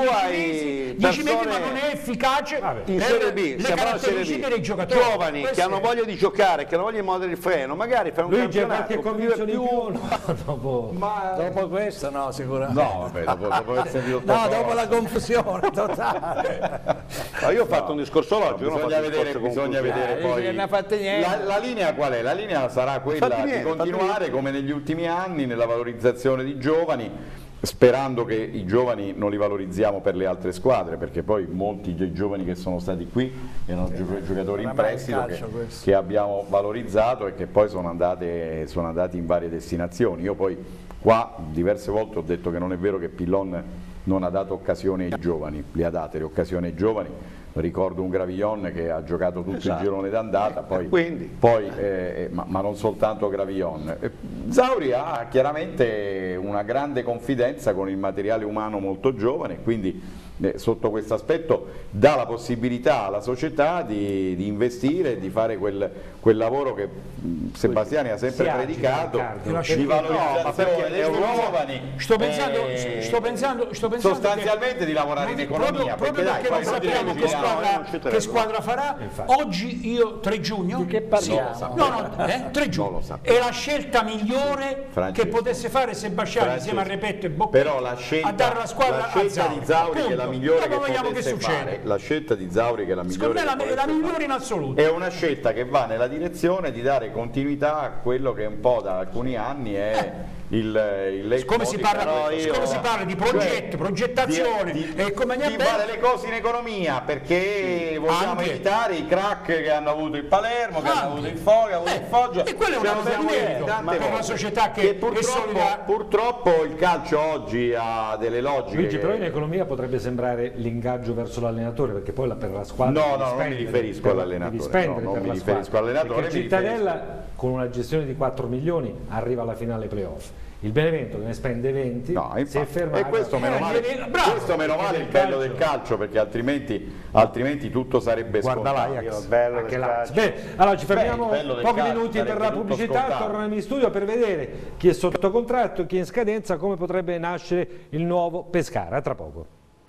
dieci metri, ma non è efficace in Serie B, le caratteristiche dei giocatori giovani che hanno voglia di giocare, che hanno voglia di muovere il freno, magari fai un Luigi, campionato qualche più, più... dopo, ma dopo questo no, sicuramente no, vabbè, dopo, dopo aver sentito no, dopo la confusione totale. Ma io ho fatto un discorso logico, no, bisogna vedere, bisogna vedere poi non ha fatto niente. La, la linea qual è? La linea sarà quella di continuare come negli ultimi anni nella valorizzazione di giovani, sperando che i giovani non li valorizziamo per le altre squadre, perché poi molti dei giovani che sono stati qui erano giocatori in prestito che, che abbiamo valorizzato e che poi sono, andate, sono andati in varie destinazioni. Io poi qua diverse volte ho detto che non è vero che Pillon non ha dato occasioni ai giovani, le ha date le occasioni ai giovani. Ricordo un Gravillon che ha giocato tutto esatto. il girone d'andata, poi, poi eh, ma, ma non soltanto Gravillon. Zauri ha chiaramente una grande confidenza con il materiale umano molto giovane, quindi eh, sotto questo aspetto dà la possibilità alla società di, di investire e di fare quel, quel lavoro che mh, Sebastiani ha sempre predicato, di valorizzazione dei giovani. Sto pensando, eh, sto pensando, sto pensando sostanzialmente che, di lavorare in economia, proprio, proprio perché, perché dai, non sappiamo che squadra, che squadra farà. Infatti. Oggi io tre giugno di che parliamo? Sì. No, no, eh, tre giugno è la scelta migliore Francesco. che potesse fare Sebastiani Francesco. insieme a Repetto e Bocchetti, però la scelta, a dare la squadra la scelta a di Zauri che è la migliore che che potesse fare, la scelta di Zauri che è la migliore, secondo me è la, la migliore in assoluto, è una scelta che va nella direzione di dare continuità a quello che un po' da alcuni anni è il, il come si parla, io, come si parla di progetto, cioè, progettazione di, di, e come di fare le cose in economia, perché sì, vogliamo anche evitare i crack che hanno avuto il Palermo, che anche. hanno avuto il Foggia, che hanno avuto il Foggia, e quello è una cosa di merito per una società che, che purtroppo, è purtroppo il calcio oggi ha delle logiche. Luigi, che... però in economia potrebbe sembrare l'ingaggio verso l'allenatore, perché poi la, per la squadra no, no, non mi riferisco all'allenatore, no, non mi riferisco all'allenatore, Cittadella con una gestione di quattro milioni arriva alla finale playoff. Il Benevento che ne spende venti, no, si è fermato. E questo meno male, bravo, questo meno male il bello del calcio, perché altrimenti, altrimenti tutto sarebbe scontato. Bello del calcio. Bene, allora ci fermiamo Beh, pochi minuti per la pubblicità, torniamo in studio per vedere chi è sotto contratto e chi è in scadenza, come potrebbe nascere il nuovo Pescara. A tra poco.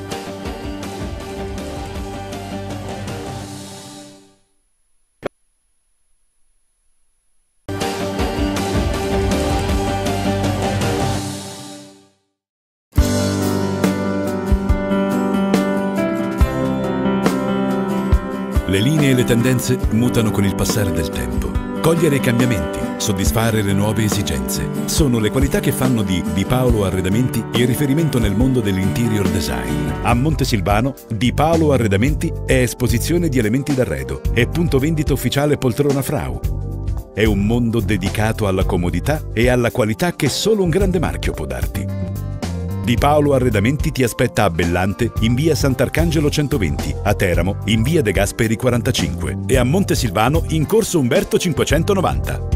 Le linee e le tendenze mutano con il passare del tempo. Cogliere i cambiamenti, soddisfare le nuove esigenze, sono le qualità che fanno di Di Paolo Arredamenti il riferimento nel mondo dell'interior design. A Montesilvano, Di Paolo Arredamenti è esposizione di elementi d'arredo e punto vendita ufficiale Poltrona Frau. È un mondo dedicato alla comodità e alla qualità che solo un grande marchio può darti. Di Paolo Arredamenti ti aspetta a Bellante in via Sant'Arcangelo centoventi, a Teramo in via De Gasperi quarantacinque e a Montesilvano in corso Umberto cinquecentonovanta.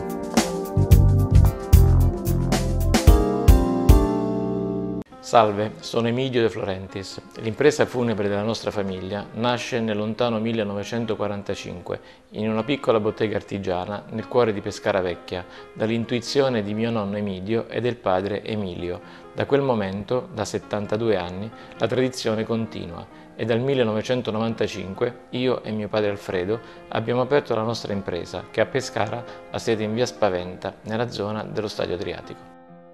Salve, sono Emilio De Florentis. L'impresa funebre della nostra famiglia nasce nel lontano millenovecentoquarantacinque in una piccola bottega artigiana nel cuore di Pescara Vecchia, dall'intuizione di mio nonno Emilio e del padre Emilio. Da quel momento, da settantadue anni, la tradizione continua e dal millenovecentonovantacinque io e mio padre Alfredo abbiamo aperto la nostra impresa che a Pescara ha sede in via Spaventa, nella zona dello Stadio Adriatico.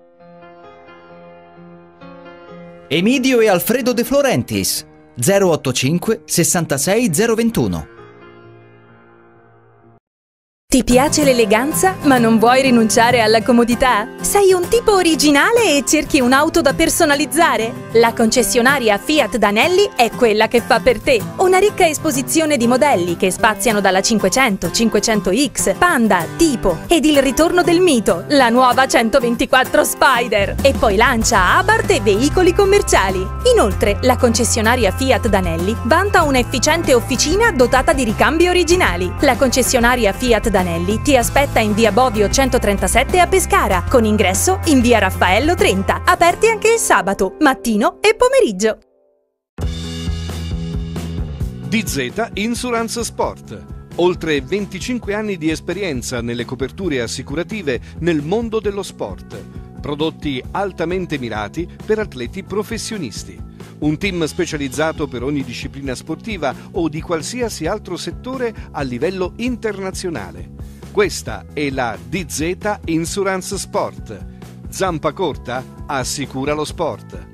Emilio e Alfredo De Florentis, zero otto cinque sessantasei zero ventuno. Ti piace l'eleganza, ma non vuoi rinunciare alla comodità? Sei un tipo originale e cerchi un'auto da personalizzare? La concessionaria Fiat Danelli è quella che fa per te. Una ricca esposizione di modelli che spaziano dalla cinquecento, cinquecento X, Panda, Tipo ed il ritorno del mito, la nuova centoventiquattro Spider. E poi lancia Abarth e veicoli commerciali. Inoltre, la concessionaria Fiat Danelli vanta un'efficiente officina dotata di ricambi originali. La concessionaria Fiat Danelli ti aspetta in via Bovio centotrentasette a Pescara, con ingresso in via Raffaello trenta, aperti anche il sabato, mattino e pomeriggio. D Z Insurance Sport. Oltre venticinque anni di esperienza nelle coperture assicurative nel mondo dello sport. Prodotti altamente mirati per atleti professionisti. Un team specializzato per ogni disciplina sportiva o di qualsiasi altro settore a livello internazionale. Questa è la D Z Insurance Sport. Zampa corta? Assicura lo sport.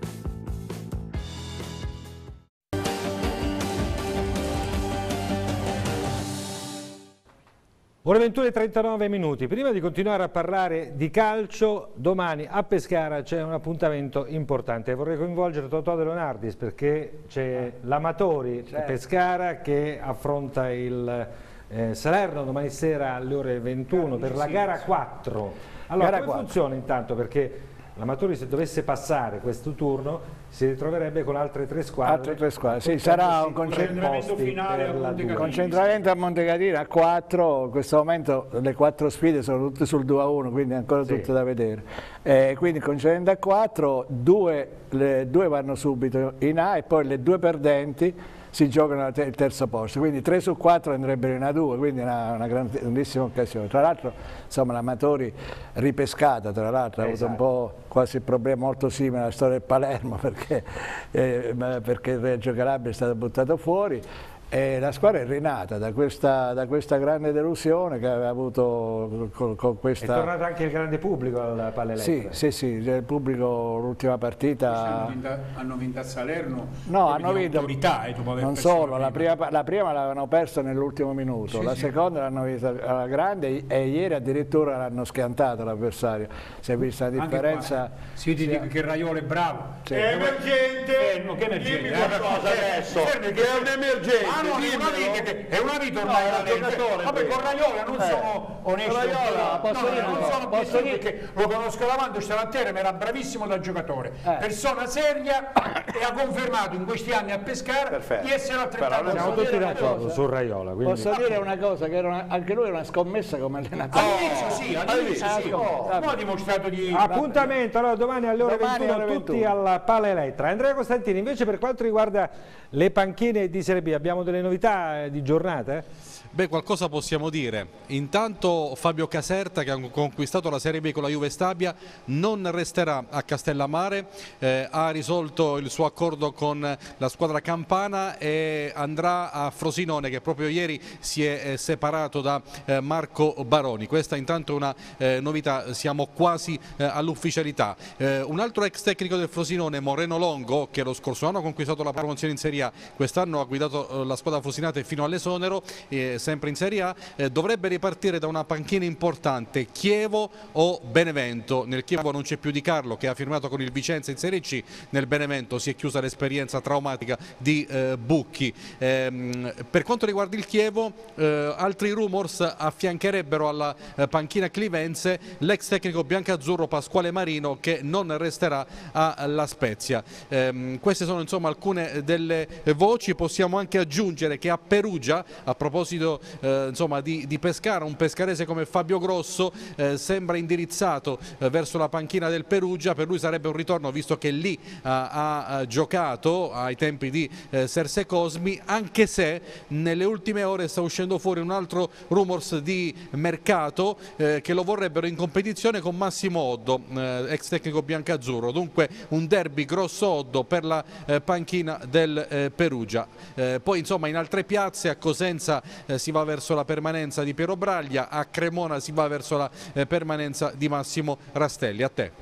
Ore ventuno e trentanove minuti. Prima di continuare a parlare di calcio, domani a Pescara c'è un appuntamento importante. Vorrei coinvolgere Totò De Leonardis perché c'è l'Amatori certo. Pescara che affronta il eh, Salerno domani sera alle ore ventuno per la gara quattro. Allora, gara come quattro. funziona intanto? Perché l'Amatori, se dovesse passare questo turno, si ritroverebbe con altre tre squadre. Altre tre squadre, sì, sarà un concentramento finale a Monte concentramento a Montecatina a quattro. In questo momento le quattro sfide sono tutte sul due a uno, quindi ancora sì. tutte da vedere. Eh, quindi concentramento a quattro, due, le, due vanno subito in A e poi le due perdenti si giocano il terzo posto, quindi tre su quattro andrebbero in A due, quindi è una, una grandissima occasione. Tra l'altro, insomma, l'Amatori ripescata, tra l'altro, esatto. ha avuto un po' quasi il problema molto simile alla storia del Palermo, perché, eh, perché il Reggio Calabria è stato buttato fuori. E la squadra è rinata da questa, da questa grande delusione che aveva avuto con, con questa... È tornato anche il grande pubblico al Pallelletto. Sì, sì, sì, il pubblico l'ultima partita... Hanno vinto, hanno vinto a Salerno, no, hanno vinto, autorità, eh, dopo aver non solo, la prima, la prima l'avevano persa nell'ultimo minuto, sì, la sì. seconda l'hanno vinta alla grande e ieri addirittura l'hanno schiantato l'avversario. Si è vista la differenza... Si dice che Raiolo è bravo. Sì. È emergente! Eh, no, che emergente? Dimmi qualcosa adesso, che è un emergente! Ah, no, è una vita, che è una vita ormai no, la legge. Vabbè, con Raiola non eh. sono onesto. Raiola, posso no, dire, non no, sono posso dire perché lo conosco davanti stamattina, ma era bravissimo da giocatore. Eh. Persona seria e ha confermato in questi anni a Pescara Perfetto. di essere altrettanto. Siamo tutti d'accordo su Raiola. Quindi... Posso dire una cosa, che era una, anche lui è una scommessa come allenatore. All'inizio sì, all'inizio sì. No, ha dimostrato di... Appuntamento, allora domani alle ore domani ventuno alle tutti alla Pala Elettra. Andrea Costantini, invece per quanto riguarda le panchine di Serie B, abbiamo delle novità di giornata? Beh, qualcosa possiamo dire. Intanto Fabio Caserta, che ha conquistato la Serie B con la Juve Stabia, non resterà a Castellammare, eh, ha risolto il suo accordo con la squadra campana e andrà a Frosinone, che proprio ieri si è eh, separato da eh, Marco Baroni. Questa intanto è una eh, novità, siamo quasi eh, all'ufficialità. Eh, un altro ex tecnico del Frosinone, Moreno Longo, che lo scorso anno ha conquistato la promozione in Serie A, quest'anno ha guidato eh, la squadra frosinate fino all'esonero, eh, sempre in Serie A, eh, dovrebbe ripartire da una panchina importante, Chievo o Benevento. Nel Chievo non c'è più Di Carlo, che ha firmato con il Vicenza in Serie C, nel Benevento si è chiusa l'esperienza traumatica di eh, Bucchi. Eh, per quanto riguarda il Chievo, eh, altri rumors affiancherebbero alla eh, panchina clivense l'ex tecnico biancazzurro Pasquale Marino, che non resterà alla Spezia. Eh, queste sono insomma alcune delle voci. Possiamo anche aggiungere che a Perugia, a proposito eh, insomma di, di Pescara, un pescarese come Fabio Grosso eh, sembra indirizzato eh, verso la panchina del Perugia. Per lui sarebbe un ritorno, visto che lì eh, ha, ha giocato ai tempi di eh, Serse Cosmi, anche se nelle ultime ore sta uscendo fuori un altro rumors di mercato eh, che lo vorrebbero in competizione con Massimo Oddo, eh, ex tecnico biancazzurro. Dunque un derby Grosso-Oddo per la eh, panchina del eh, Perugia. Eh, poi insomma in altre piazze, a Cosenza eh, si va verso la permanenza di Piero Braglia, a Cremona si va verso la eh, permanenza di Massimo Rastelli. A te.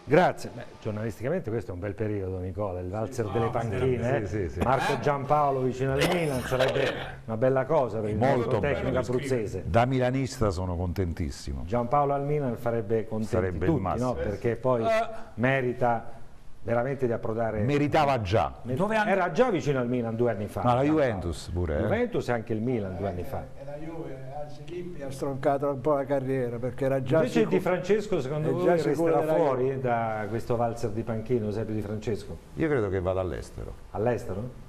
Grazie. Beh, giornalisticamente questo è un bel periodo, Nicola, il valzer sì, delle no, panchine. sì, sì, sì. Marco Giampaolo vicino al Milan, sarebbe una bella cosa per il nostro tecnico abruzzese. Da milanista sono contentissimo. Giampaolo al Milan farebbe contenti Sarebbe il tutti, massimo. no? Perché poi merita veramente di approdare. Meritava già. Dove era già vicino al Milan due anni fa. Ma la Juventus pure. La Eh? Juventus e anche il Milan due anni fa. E la Juve, anzi Lippi ha stroncato un po' la carriera perché era già Invece sicuro, Di Francesco secondo voi resterà fuori Juve. Da questo valzer di panchino, Eusebio Di Francesco? Io credo che vada all'estero. All'estero?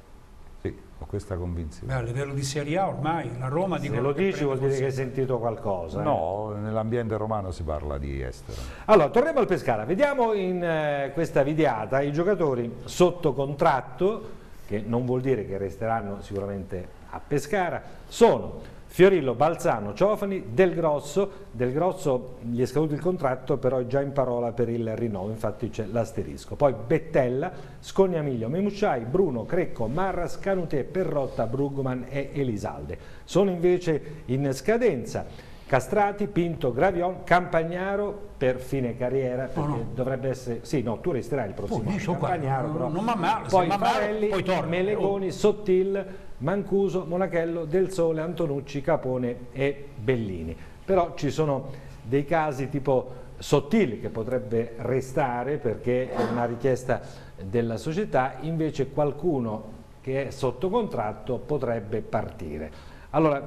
Sì, ho questa convinzione. Beh, a livello di Serie A ormai la Roma di Se lo dici vuol dire che hai sentito qualcosa. No, eh? Nell'ambiente romano si parla di estero. Allora, torniamo al Pescara. Vediamo in eh, questa videata i giocatori sotto contratto, che non vuol dire che resteranno sicuramente a Pescara, sono Fiorillo, Balzano, Ciofani, Del Grosso. Del Grosso gli è scaduto il contratto, però è già in parola per il rinnovo, infatti c'è l'asterisco. Poi Bettella, Scognamiglio, Memusciai, Bruno, Crecco, Marras, Canutè, Perrotta, Brugman e Elisalde. Sono invece in scadenza Castrati, Pinto, Gravion, Campagnaro per fine carriera, perché no. dovrebbe essere... Sì, no, tu resterai il prossimo Poi, anno, Campagnaro, qua, però. non, non male, poi male, Farelli, poi torna. Melegoni, Sottil, Mancuso, Monachello, Del Sole, Antonucci, Capone e Bellini. Però ci sono dei casi tipo Sottil che potrebbe restare perché è una richiesta della società, invece qualcuno che è sotto contratto potrebbe partire. Allora,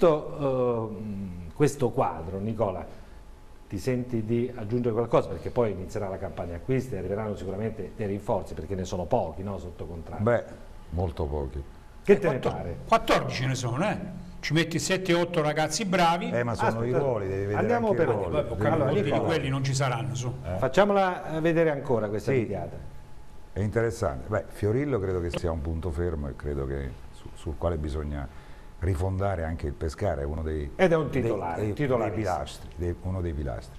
visto eh, questo quadro, Nicola, ti senti di aggiungere qualcosa? Perché poi inizierà la campagna acquisti e arriveranno sicuramente dei rinforzi, perché ne sono pochi, no, sotto contratto. Beh, molto pochi. Che te ne pare? quattordici ne sono, eh? Ci metti sette otto ragazzi bravi. Eh, ma sono Aspetta, i ruoli, devi vedere andiamo anche per i ruoli. ruoli. Beh, Allora, molti di Nicola, quelli non ci saranno, su. Eh? facciamola vedere ancora questa Sì. videata. È interessante. Beh, Fiorillo credo che sia un punto fermo e credo che su- sul quale bisogna rifondare anche il Pescara, è uno dei, Ed è un titolare, dei, dei, dei titolarissimo. pilastri, dei- uno dei pilastri.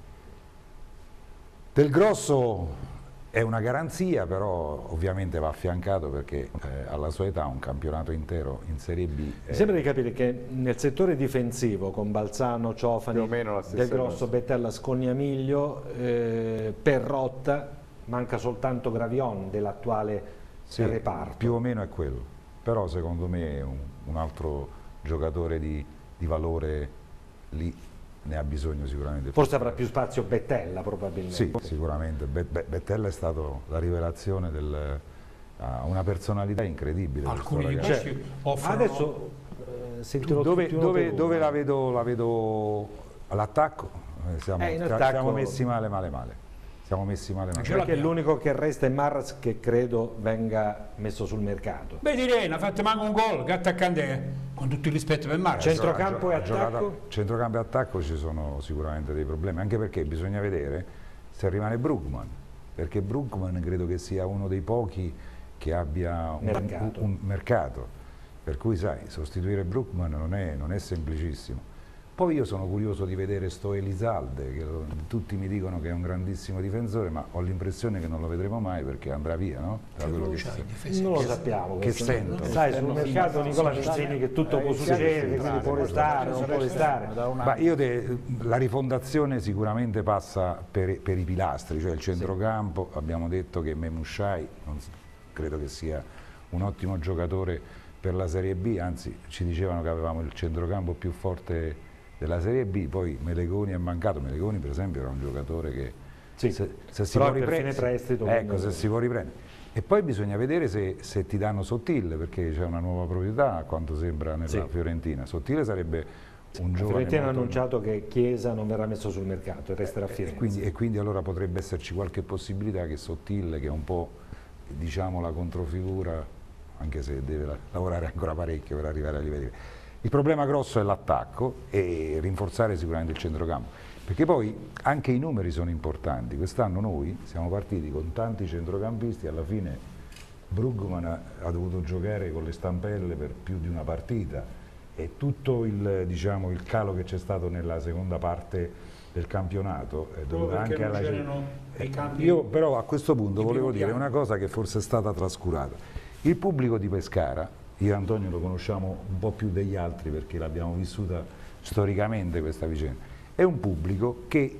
Del Grosso è una garanzia, però ovviamente va affiancato perché eh, alla sua età un campionato intero in Serie B. Mi sembra di capire che nel settore difensivo con Balzano, Ciofani, Più o meno la stessa Del Grosso, cosa. Bettella, Scognamiglio, eh, Perrotta, manca soltanto Gravion dell'attuale Sì, reparto. più o meno è quello, però secondo me un, un altro giocatore di, di valore lì ne ha bisogno sicuramente. Forse avrà più spazio Bettella probabilmente. Sì, sicuramente. Be- Be- Bettella è stato la rivelazione del, ha una personalità incredibile. Alcuni di questo ragazzo. questi offrono... Adesso eh, sentirò Dove, tutti uno dove- per uno. dove la vedo, la vedo all'attacco? Eh, siamo, Eh, in sia- attacco- siamo messi male male male. Siamo messi male male. Perché l'unico che resta è Marras, che credo venga messo sul mercato. Beh, direi, ha fatto manco un gol, che attaccante è, con tutto il rispetto per Marco. Centrocampo e Ha giocato- attacco? Centrocampo e attacco ci sono sicuramente dei problemi, anche perché bisogna vedere se rimane Brugman, perché Brugman credo che sia uno dei pochi che abbia un Mercato. un- un mercato. Per cui sai, sostituire Brugman non è, non è semplicissimo. Poi io sono curioso di vedere sto Elisalde, che lo- tutti mi dicono che è un grandissimo difensore, ma ho l'impressione che non lo vedremo mai perché andrà via, no? Da quello che, Non lo sappiamo. che questo. sento. Sai, sul mercato Nicola mi insegni che tutto può succedere, quindi può restare, non può restare. Ma io te- la rifondazione sicuramente passa per, per i pilastri, cioè il centrocampo. Abbiamo detto che Memusciai non s- credo che sia un ottimo giocatore per la Serie B, anzi ci dicevano che avevamo il centrocampo più forte della Serie B, poi Melegoni è mancato. Melegoni per esempio era un giocatore che Sì, se, se si però può per riprendere, fine prestito, ecco, quindi- se si può riprendere. E poi bisogna vedere se, se ti danno Sottile, perché c'è una nuova proprietà a quanto sembra nella Sì. Fiorentina. Sottile sarebbe un La giovane Fiorentina ha molto- annunciato che Chiesa non verrà messo sul mercato e resterà a e Firenze. quindi, e quindi allora potrebbe esserci qualche possibilità che Sottile, che è un po' diciamo la controfigura, anche se deve la- lavorare ancora parecchio per arrivare a livelli. Il problema grosso è l'attacco e rinforzare sicuramente il centrocampo, perché poi anche i numeri sono importanti. Quest'anno noi siamo partiti con tanti centrocampisti, alla fine Brugman ha, ha dovuto giocare con le stampelle per più di una partita e tutto il, diciamo, il calo che c'è stato nella seconda parte del campionato è dovuto perché anche non alla c'erano i campi Io però a questo punto di volevo primo dire piano. una cosa che forse è stata trascurata. Il pubblico di Pescara, io e Antonio lo conosciamo un po' più degli altri perché l'abbiamo vissuta storicamente questa vicenda, è un pubblico che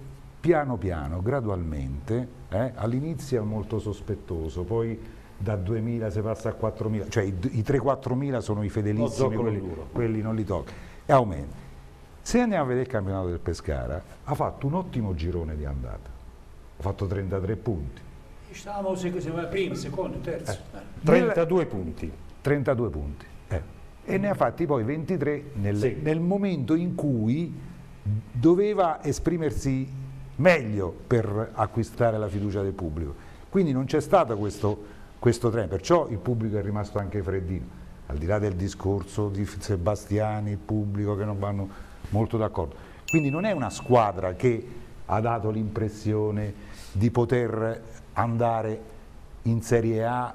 piano piano, gradualmente, eh, all'inizio è molto sospettoso, poi da duemila si passa a quattromila, cioè i, i tre quattro mila sono i fedelissimi, quelli, quelli non li tocca, e aumenta. Se andiamo a vedere il campionato del Pescara, ha fatto un ottimo girone di andata, ha fatto trentatré punti. Stavamo primo, secondo, terzo. Eh. trentadue punti. trentadue punti. Eh. E ne ha fatti poi ventitré nel, sì. nel momento in cui doveva esprimersi meglio per acquistare la fiducia del pubblico. Quindi non c'è stato questo, questo trend, perciò il pubblico è rimasto anche freddino, al di là del discorso di Sebastiani, il pubblico che non vanno molto d'accordo. Quindi non è una squadra che ha dato l'impressione di poter andare in Serie A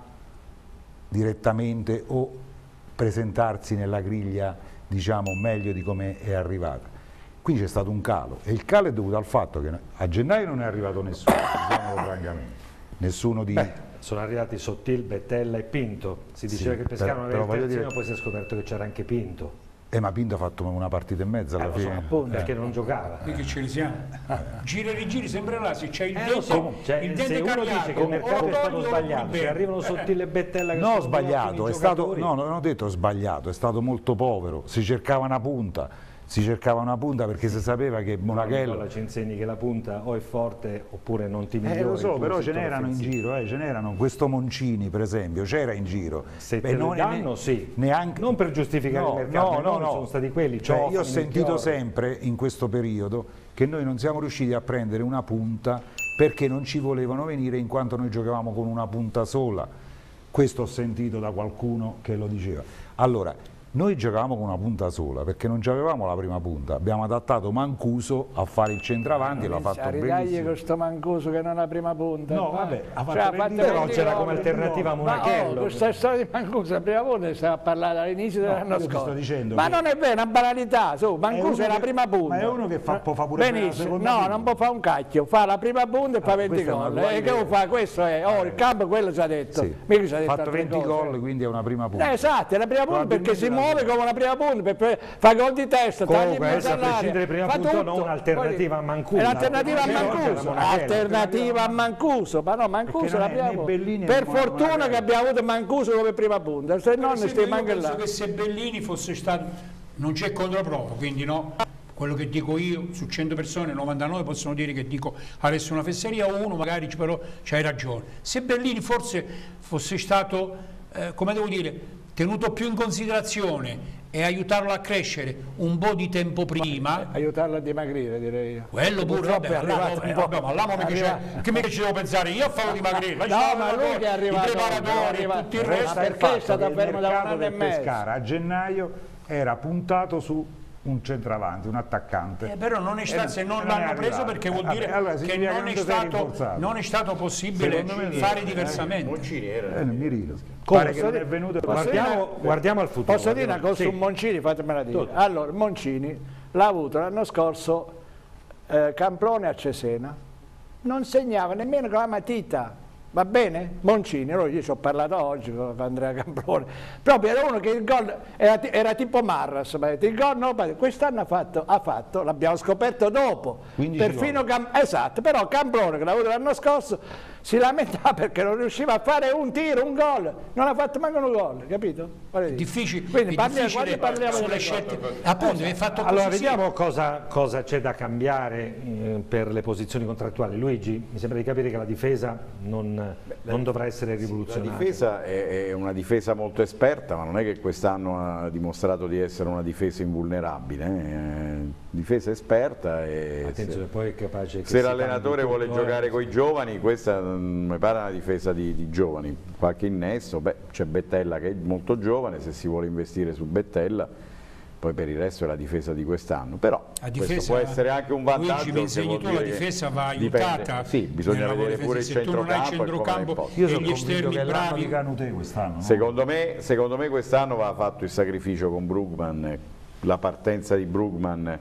direttamente o presentarsi nella griglia, diciamo, meglio di come è arrivata. Quindi c'è stato un calo, e il calo è dovuto al fatto che a gennaio non è arrivato nessuno, diciamolo francamente, nessuno di... Beh, sono arrivati Sottil, Bettella e Pinto, si diceva sì, che il Pescara non aveva il terzino, dire... poi si è scoperto che c'era anche Pinto. Eh, ma Pinto ha fatto una partita e mezza alla eh, fine. So, appunto, perché eh. non giocava. Perché ce li siamo. Giri e rigiri sempre là, se c'è il eh, dente, so, cioè, il dente se uno cariato, dice che il mercato è stato sbagliato, se arrivano Sottile e Bettella che no, sono sbagliato, è stato, no, non ho detto sbagliato, è stato molto povero, si cercava una punta. Si cercava una punta perché si sapeva che Monachello... No, ci insegni che la punta o è forte oppure non ti migliora. Eh lo so, però ce n'erano in giro, eh, ce n'erano, questo Moncini per esempio, c'era in giro. Se te non danno, sì, neanche... non per giustificare no, il mercato, no, no, no. sono stati quelli. Cioè, Ciofani, io ho sentito sempre in questo periodo che noi non siamo riusciti a prendere una punta perché non ci volevano venire in quanto noi giocavamo con una punta sola. Questo ho sentito da qualcuno che lo diceva. Allora, noi giocavamo con una punta sola perché non avevamo la prima punta, abbiamo adattato Mancuso a fare il centravanti e l'ha fatto benissimo. Questo Mancuso che non ha la prima punta. No, vabbè, ha fatto cioè, fatto però c'era come alternativa Monachello. Ma oh, questa storia di Mancuso, la prima punta stava a parlare all'inizio no, dell'anno scorso. Sto dicendo ma che... non è vero, è una banalità, su, Mancuso è, è la prima punta. Ma è uno che fa, può fare pure benissimo, no, punta. Non può fare un cacchio, fa la prima punta e ah, fa venti gol. E che fa? Questo è, oh, il campo quello ci ha detto. Sì. Ha fatto venti gol, quindi è una prima punta. Eh, esatto, è la prima punta perché si muove come una prima punta, per fa gol di testa, tagli in mezzo all'aria, a prescindere prima punto non un'alternativa a Mancuso. È l'alternativa a Mancuso, alternativa a Mancuso, ma no, Mancuso l'abbiamo. Per fortuna che abbiamo avuto Mancuso come prima punta, se no ne stiamo anche là. Penso che se Bellini fosse stato, non c'è controprova, quindi no. Quello che dico io, su cento persone, novantanove possono dire che dico adesso una fesseria, o uno magari però c'hai ragione. Se Bellini forse fosse stato, eh, come devo dire, tenuto più in considerazione e aiutarlo a crescere un po' di tempo prima, aiutarlo a dimagrire, direi io. Quello pure, vabbè, arrivato, eh, vabbè, ma là che mi ci devo pensare io a farlo dimagrire? No, ma lui che è arrivato, i preparatori, tutti il resto, perché è stato fermo da un anno e mezzo. Pescara a gennaio era puntato su un centravanti, un attaccante. Eh, però non è stato, se non l'hanno preso perché vuol dire eh, allora, che non è, stato, non è stato possibile fare diversamente. Moncini era... Eh, mi rido. Pare che non è venuto. Guardiamo, guardiamo al futuro. Posso dire una cosa sì. su Moncini, fatemela dire. Tutto. Allora, Moncini l'ha avuto l'anno scorso eh, Camplone a Cesena, non segnava nemmeno con la matita. Va bene? Moncini, allora io ci ho parlato oggi con Andrea Camplone, proprio era uno che il gol era, era tipo Marras, il gol no, quest'anno ha fatto, ha fatto l'abbiamo scoperto dopo, perfino Cam, esatto, però Camplone che l'ha avuto l'anno scorso si lamentava perché non riusciva a fare un tiro, un gol, non ha fatto manco un gol, capito? È difficile, quindi è parliamo, difficile parliamo sulle scelte, appunto, è fatto così. Allora vediamo cosa, cosa c'è da cambiare eh, per le posizioni contrattuali. Luigi, mi sembra di capire che la difesa non, Beh, non dovrà essere rivoluzionata. La difesa è, è una difesa molto esperta, ma non è che quest'anno ha dimostrato di essere una difesa invulnerabile, eh. Difesa esperta e attenzione, se, poi è capace che se l'allenatore vuole giocare con i giovani, questa mi pare una difesa di, di giovani, qualche innesto, beh, c'è Bettella che è molto giovane, se si vuole investire su Bettella, poi per il resto è la difesa di quest'anno, però difesa, questo può essere anche un vantaggio. Luigi, mi tu la difesa va aiutata, sì, bisogna vedere pure il centrocampo, io sono gli esterni che bravi. Canute quest'anno, no? Secondo me, secondo me quest'anno va fatto il sacrificio con Brugman, la partenza di Brugman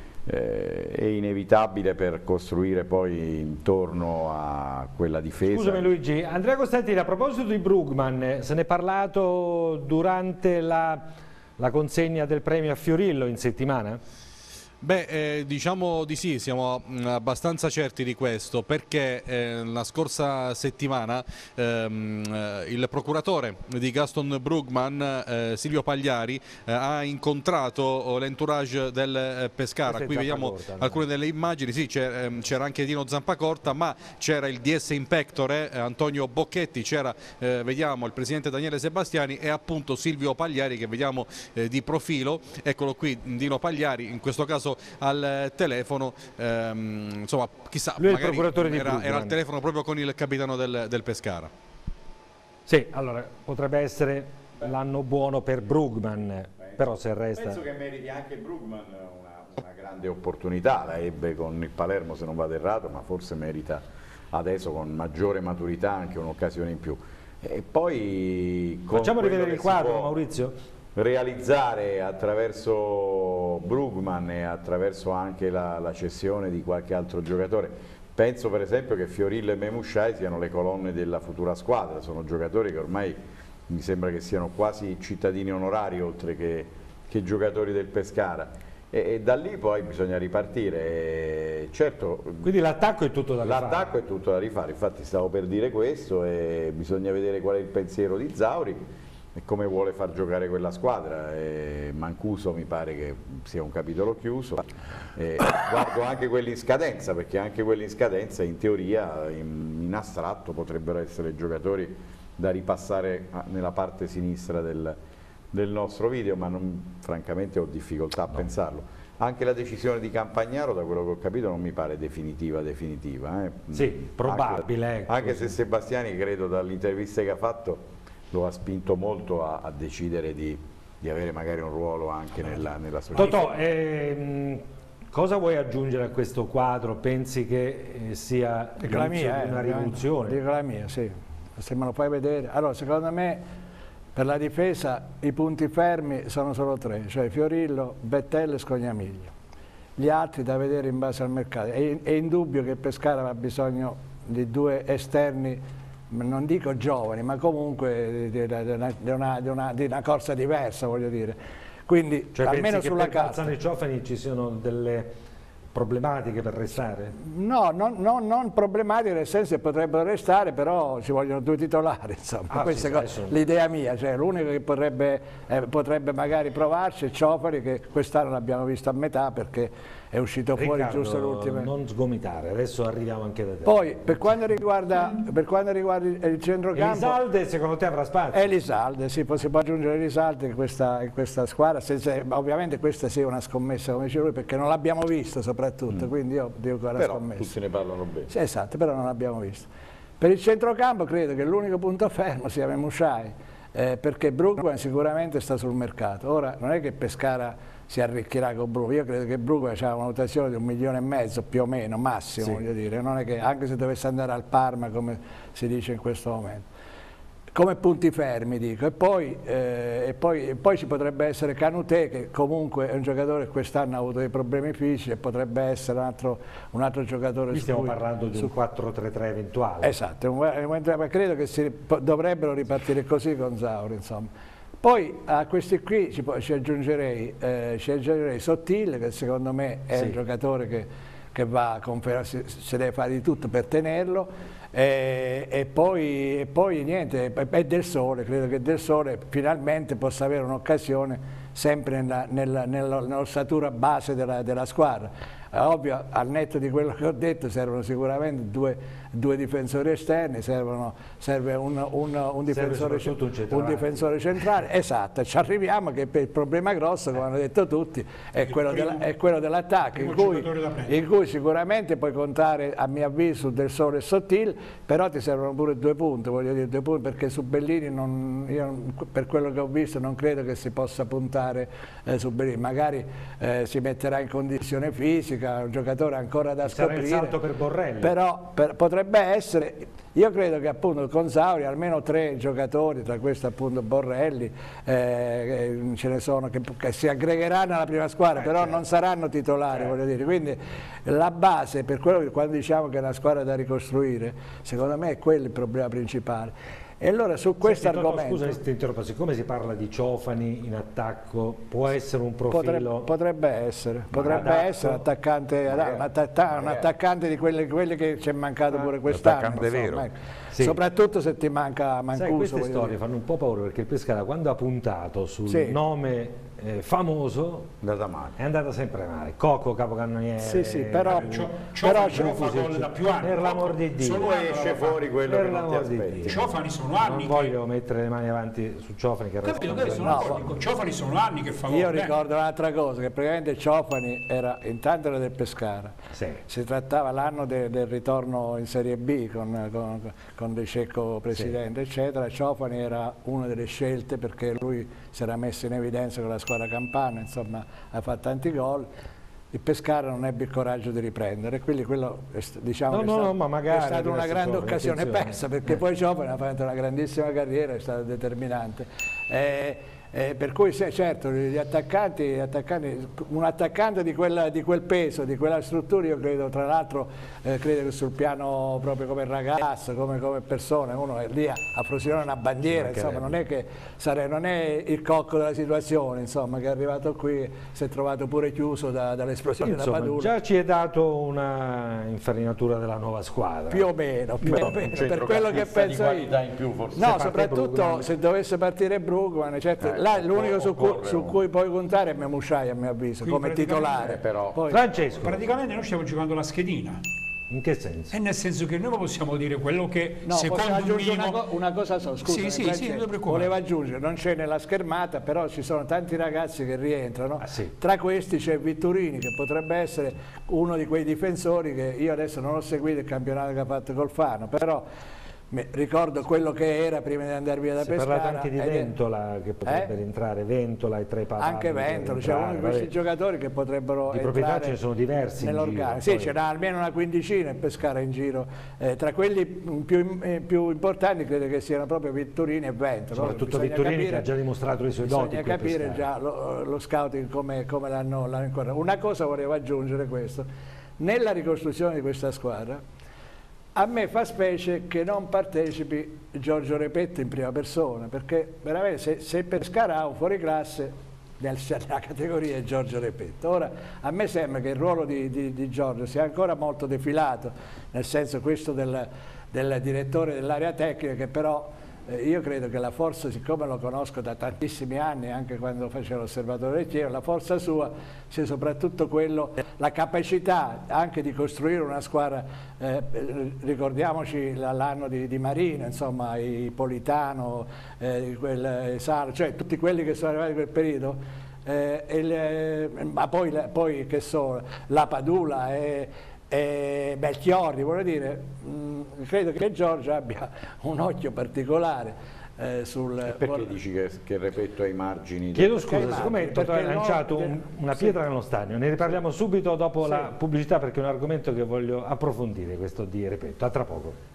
Eh, è inevitabile per costruire poi intorno a quella difesa. Scusami Luigi, Andrea Costantini, a proposito di Brugman, se ne è parlato durante la, la consegna del premio a Fiorillo in settimana? Beh, eh, diciamo di sì, siamo mh, abbastanza certi di questo, perché eh, la scorsa settimana ehm, eh, il procuratore di Gaston Brugman, eh, Silvio Pagliari, eh, ha incontrato l'entourage del eh, Pescara. Qui vediamo alcune delle immagini, sì, c'era ehm, anche Dino Zampacorta, ma c'era il D S Inspectore, eh, Antonio Bocchetti, c'era, eh, vediamo, il presidente Daniele Sebastiani e appunto Silvio Pagliari, che vediamo eh, di profilo. Eccolo qui, Dino Pagliari, in questo caso al telefono, ehm, insomma, chissà, lui è il magari procuratore di era, era al telefono proprio con il capitano del, del Pescara. Sì, allora potrebbe essere l'anno buono per Brugman, però se resta... Penso che meriti anche Brugman una, una grande opportunità, la ebbe con il Palermo se non vado errato, ma forse merita adesso con maggiore maturità anche un'occasione in più. E poi... Facciamo rivedere il quadro, Maurizio? Realizzare attraverso Brugman e attraverso anche la, la cessione di qualche altro giocatore. Penso per esempio che Fiorillo e Memushai siano le colonne della futura squadra, sono giocatori che ormai mi sembra che siano quasi cittadini onorari oltre che, che giocatori del Pescara, e, e da lì poi bisogna ripartire. E certo, quindi l'attacco è tutto da rifare. L'attacco è tutto da rifare, infatti stavo per dire questo, e bisogna vedere qual è il pensiero di Zauri e come vuole far giocare quella squadra. E Mancuso mi pare che sia un capitolo chiuso, e guardo anche quelli in scadenza, perché anche quelli in scadenza in teoria, in, in astratto, potrebbero essere giocatori da ripassare nella parte sinistra del, del nostro video, ma non, francamente ho difficoltà a no. pensarlo. Anche la decisione di Campagnaro, da quello che ho capito, non mi pare definitiva definitiva. Eh. Sì, probabile. Anche, ecco, anche sì. se Sebastiani, credo dall'intervista che ha fatto, lo ha spinto molto a, a decidere di, di avere magari un ruolo anche nella, nella società. Totò, ehm, cosa vuoi aggiungere a questo quadro? Pensi che eh, sia la mia, una eh, rivoluzione? Dico la mia, sì. Se me lo fai vedere. Allora, secondo me, per la difesa i punti fermi sono solo tre, cioè Fiorillo, Bettello e Scognamiglio. Gli altri da vedere in base al mercato. È, è indubbio che Pescara ha bisogno di due esterni, non dico giovani, ma comunque di, di, una, di, una, di, una, di una corsa diversa, voglio dire. Quindi, cioè, almeno sulla carta. carta. Per Ciofani ci sono delle problematiche per restare? No, non, non, non problematiche, nel senso che potrebbero restare, però ci vogliono due titolari, insomma. Ah, Questa sì, è l'idea mia, cioè l'unico che potrebbe, eh, potrebbe magari provarci è Ciofani, che quest'anno l'abbiamo visto a metà perché è uscito fuori Riccardo, giusto l'ultimo. Non sgomitare, adesso arriviamo anche da te. Poi per quanto riguarda, per quanto riguarda il centrocampo, Elisalde secondo te avrà spazio? Elisalde, sì, si può aggiungere Elisalde in questa, in questa squadra, senza, ovviamente questa sia una scommessa come dice lui, perché non l'abbiamo visto soprattutto, mm. quindi io dico che è una però scommessa. Tutti ne parlano bene. Sì, esatto, però non l'abbiamo visto. Per il centrocampo credo che l'unico punto fermo sia Memushai, eh, perché Brugman sicuramente sta sul mercato. Ora non è che Pescara si arricchirà con Brugman, io credo che Brugman ha una valutazione di un milione e mezzo più o meno, massimo, sì. voglio dire, non è che, anche se dovesse andare al Parma come si dice in questo momento. Come punti fermi dico, e poi, eh, e poi, e poi ci potrebbe essere Canutè, che comunque è un giocatore che quest'anno ha avuto dei problemi fisici, e potrebbe essere un altro, un altro giocatore. Qui stiamo cui, parlando di su, un quattro tre tre eventuale. Esatto, ma credo che si, dovrebbero ripartire così con Zauri, insomma. Poi a questi qui ci, ci, aggiungerei, eh, ci aggiungerei Sottile, che secondo me è sì. un giocatore che, che va a confermarsi, si deve fare di tutto per tenerlo. E, e, poi, e poi niente, è Del Sole, credo che Del Sole finalmente possa avere un'occasione sempre nella, nella, nella, nell'ossatura base della, della squadra. È ovvio, al netto di quello che ho detto, servono sicuramente due, due difensori esterni, servono, serve un, un, un, difensore, serve un, un difensore centrale, esatto, ci arriviamo che per il problema grosso, come hanno detto tutti, è quello, della, è quello dell'attacco, in cui, in cui sicuramente puoi contare, a mio avviso, su Del Sole e Sottil, però ti servono pure due punti, voglio dire due punti, perché su Bellini, non, io, per quello che ho visto, non credo che si possa puntare eh, su Bellini, magari eh, si metterà in condizione fisica, un giocatore ancora da Sarà scoprire, il salto per Borrelli. però per, potrebbe essere, io credo che appunto con Zauri almeno tre giocatori, tra questi appunto Borrelli, eh, ce ne sono che, che si aggregheranno alla prima squadra, eh, però certo. non saranno titolari, eh. voglio dire, quindi la base, per quello che quando diciamo che è una squadra da ricostruire, secondo me è quello il problema principale. E allora su questo Senti, argomento... Scusa se ti interrompo, siccome si parla di Ciofani in attacco, può essere un profilo... Potrebbe, potrebbe essere, potrebbe adatto, essere attaccante, magari, un, attaccante, un attaccante di quelli, quelli che ci è mancato ah, pure quest'anno. attaccante vero. Ecco. Sì. Soprattutto se ti manca Mancuso. Sai, queste storie dire. fanno un po' paura perché il Pescara quando ha puntato sul sì. nome eh, famoso è andata sempre male. Cocco, capocannoniere. Sì, sì, però, eh, Ciofani però fa gol da più anni. Per l'amor di Dio. Poi esce fuori quello per che non ti l'amor di aspetti. Dio. Ciofani sono anni. Non che... voglio mettere le mani avanti su Ciofani che Capito, resta adesso no, no, dico, Ciofani sono anni che fa gol. Io ricordo un'altra cosa, che praticamente Ciofani era intanto era del Pescara. Sì. Si trattava l'anno de, del ritorno in Serie B con, con, con De Cecco presidente. Sì. Eccetera. Ciofani era una delle scelte perché lui si era messo in evidenza con la squadra campana, insomma ha fatto tanti gol. Il Pescara non ebbe il coraggio di riprendere, quindi quello diciamo no, che no, è, stato, no, ma è stata una grande occasione persa, perché eh. poi Ciofani ha fatto una grandissima carriera, è stato determinante. Eh, Eh, per cui sì, certo, gli attaccanti, gli attaccanti un attaccante di, quella, di quel peso, di quella struttura, io credo, tra l'altro, eh, credo che sul piano proprio come ragazzo, come, come persona, uno è lì a, a Frosinone una bandiera, insomma, non è che sare, non è il cocco della situazione, insomma, che è arrivato qui, si è trovato pure chiuso da, dall'esplosione della Padula. Già ci è dato una infarinatura della nuova squadra. Più o meno, più o meno, per quello che penso io. In più, forse. No, soprattutto se dovesse partire Brugman, certo, là l'unico su, su cui puoi contare è Memushai, a mio avviso, quindi come titolare. Però. Poi, Francesco. Praticamente noi stiamo giocando la schedina. In che senso? E nel senso che noi possiamo dire quello che no, secondo aggiungere minimo... una, co una cosa solo, scusa, sì, sì, sì, volevo aggiungere, non c'è nella schermata, però ci sono tanti ragazzi che rientrano, ah, sì. Tra questi c'è Vitturini che potrebbe essere uno di quei difensori che io adesso non ho seguito il campionato che ha fatto col Fano, però ricordo quello che era prima di andare via da si Pescara. Si è parlato anche di Ventola è... che potrebbe eh? rientrare, Ventola e tre Papà. Anche Ventola, c'è uno di questi vabbè. giocatori che potrebbero di proprietà ce ne sono diversi nell'organico. Sì, ce n'ha almeno una quindicina in Pescara in giro. Eh, tra quelli più, eh, più importanti credo che siano proprio Vitturini e Ventola. Soprattutto Vitturini capire, che ha già dimostrato i suoi doti. Bisogna capire già lo, lo scouting come, come l'hanno inquadrato. Una cosa volevo aggiungere questo. Nella ricostruzione di questa squadra a me fa specie che non partecipi Giorgio Repetto in prima persona, perché veramente se, se Pescara ha un fuoriclasse nella categoria è Giorgio Repetto. Ora a me sembra che il ruolo di, di, di Giorgio sia ancora molto defilato, nel senso questo del, del direttore dell'area tecnica, che però eh, io credo che la forza, siccome lo conosco da tantissimi anni, anche quando faceva l'osservatore del Chievo, la forza sua sia soprattutto quello, la capacità anche di costruire una squadra, eh, ricordiamoci l'anno di, di Marino, insomma, i Politano, eh, quel, Salo, cioè tutti quelli che sono arrivati in quel periodo, eh, il, ma poi, poi che so, la Padula e E Belchiorri, voglio dire, mh, credo che Giorgio abbia un occhio particolare eh, sul... E perché dici che, che Repetto ai margini? Chiedo scusa, siccome il Totò ha lanciato un, una pietra sì. nello stagno, ne riparliamo subito dopo sì. la pubblicità, perché è un argomento che voglio approfondire, questo di Repetto. A tra poco.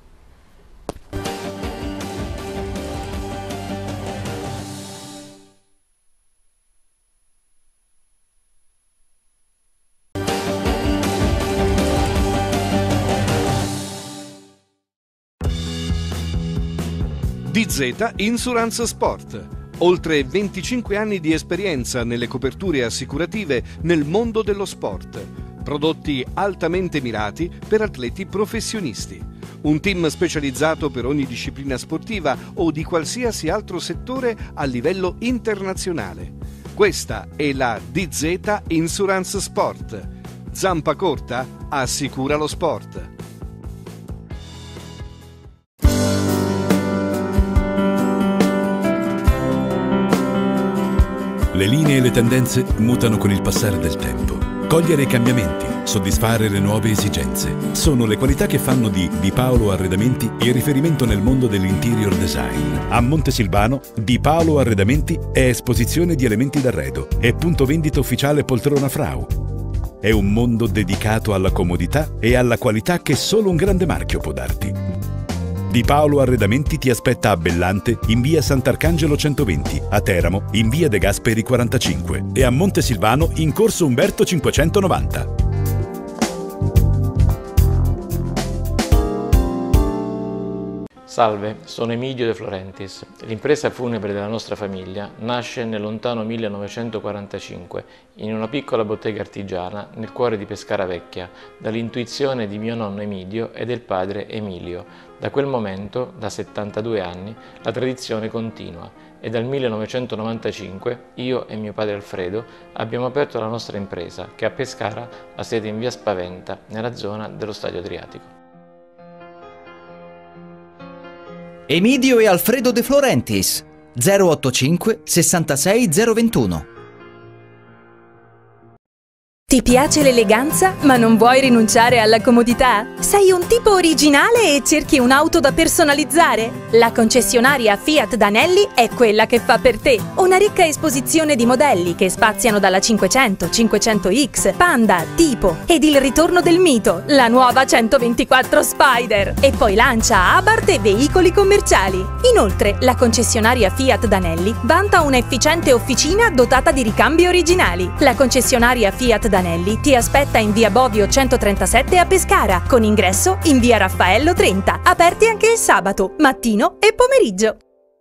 D Z Insurance Sport. Oltre venticinque anni di esperienza nelle coperture assicurative nel mondo dello sport. Prodotti altamente mirati per atleti professionisti. Un team specializzato per ogni disciplina sportiva o di qualsiasi altro settore a livello internazionale. Questa è la D Z Insurance Sport. Zampa corta? Assicura lo sport. Le linee e le tendenze mutano con il passare del tempo. Cogliere i cambiamenti, soddisfare le nuove esigenze, sono le qualità che fanno di Di Paolo Arredamenti il riferimento nel mondo dell'interior design. A Montesilvano, Di Paolo Arredamenti è esposizione di elementi d'arredo e punto vendita ufficiale Poltrona Frau. È un mondo dedicato alla comodità e alla qualità che solo un grande marchio può darti. Di Paolo Arredamenti ti aspetta a Bellante in via Sant'Arcangelo centoventi, a Teramo in via De Gasperi quarantacinque e a Montesilvano in corso Umberto cinquecentonovanta. Salve, sono Emidio De Florentis. L'impresa funebre della nostra famiglia nasce nel lontano millenovecentoquarantacinque in una piccola bottega artigiana nel cuore di Pescara Vecchia, dall'intuizione di mio nonno Emidio e del padre Emilio. Da quel momento, da settantadue anni, la tradizione continua e dal millenovecentonovantacinque io e mio padre Alfredo abbiamo aperto la nostra impresa che a Pescara ha sede in via Spaventa, nella zona dello Stadio Adriatico. Emidio e Alfredo De Florentis zero ottantacinque sessantasei zero ventuno. Ti piace l'eleganza, ma non vuoi rinunciare alla comodità? Sei un tipo originale e cerchi un'auto da personalizzare? La concessionaria Fiat Danelli è quella che fa per te. Una ricca esposizione di modelli che spaziano dalla cinquecento, cinquecento X, Panda, Tipo ed il ritorno del mito, la nuova centoventiquattro Spider. E poi lancia Abarth e veicoli commerciali. Inoltre, la concessionaria Fiat Danelli vanta un'efficiente officina dotata di ricambi originali. La concessionaria Fiat Danelli Danelli ti aspetta in via Bovio centotrentasette a Pescara, con ingresso in via Raffaello trenta, aperti anche il sabato, mattino e pomeriggio.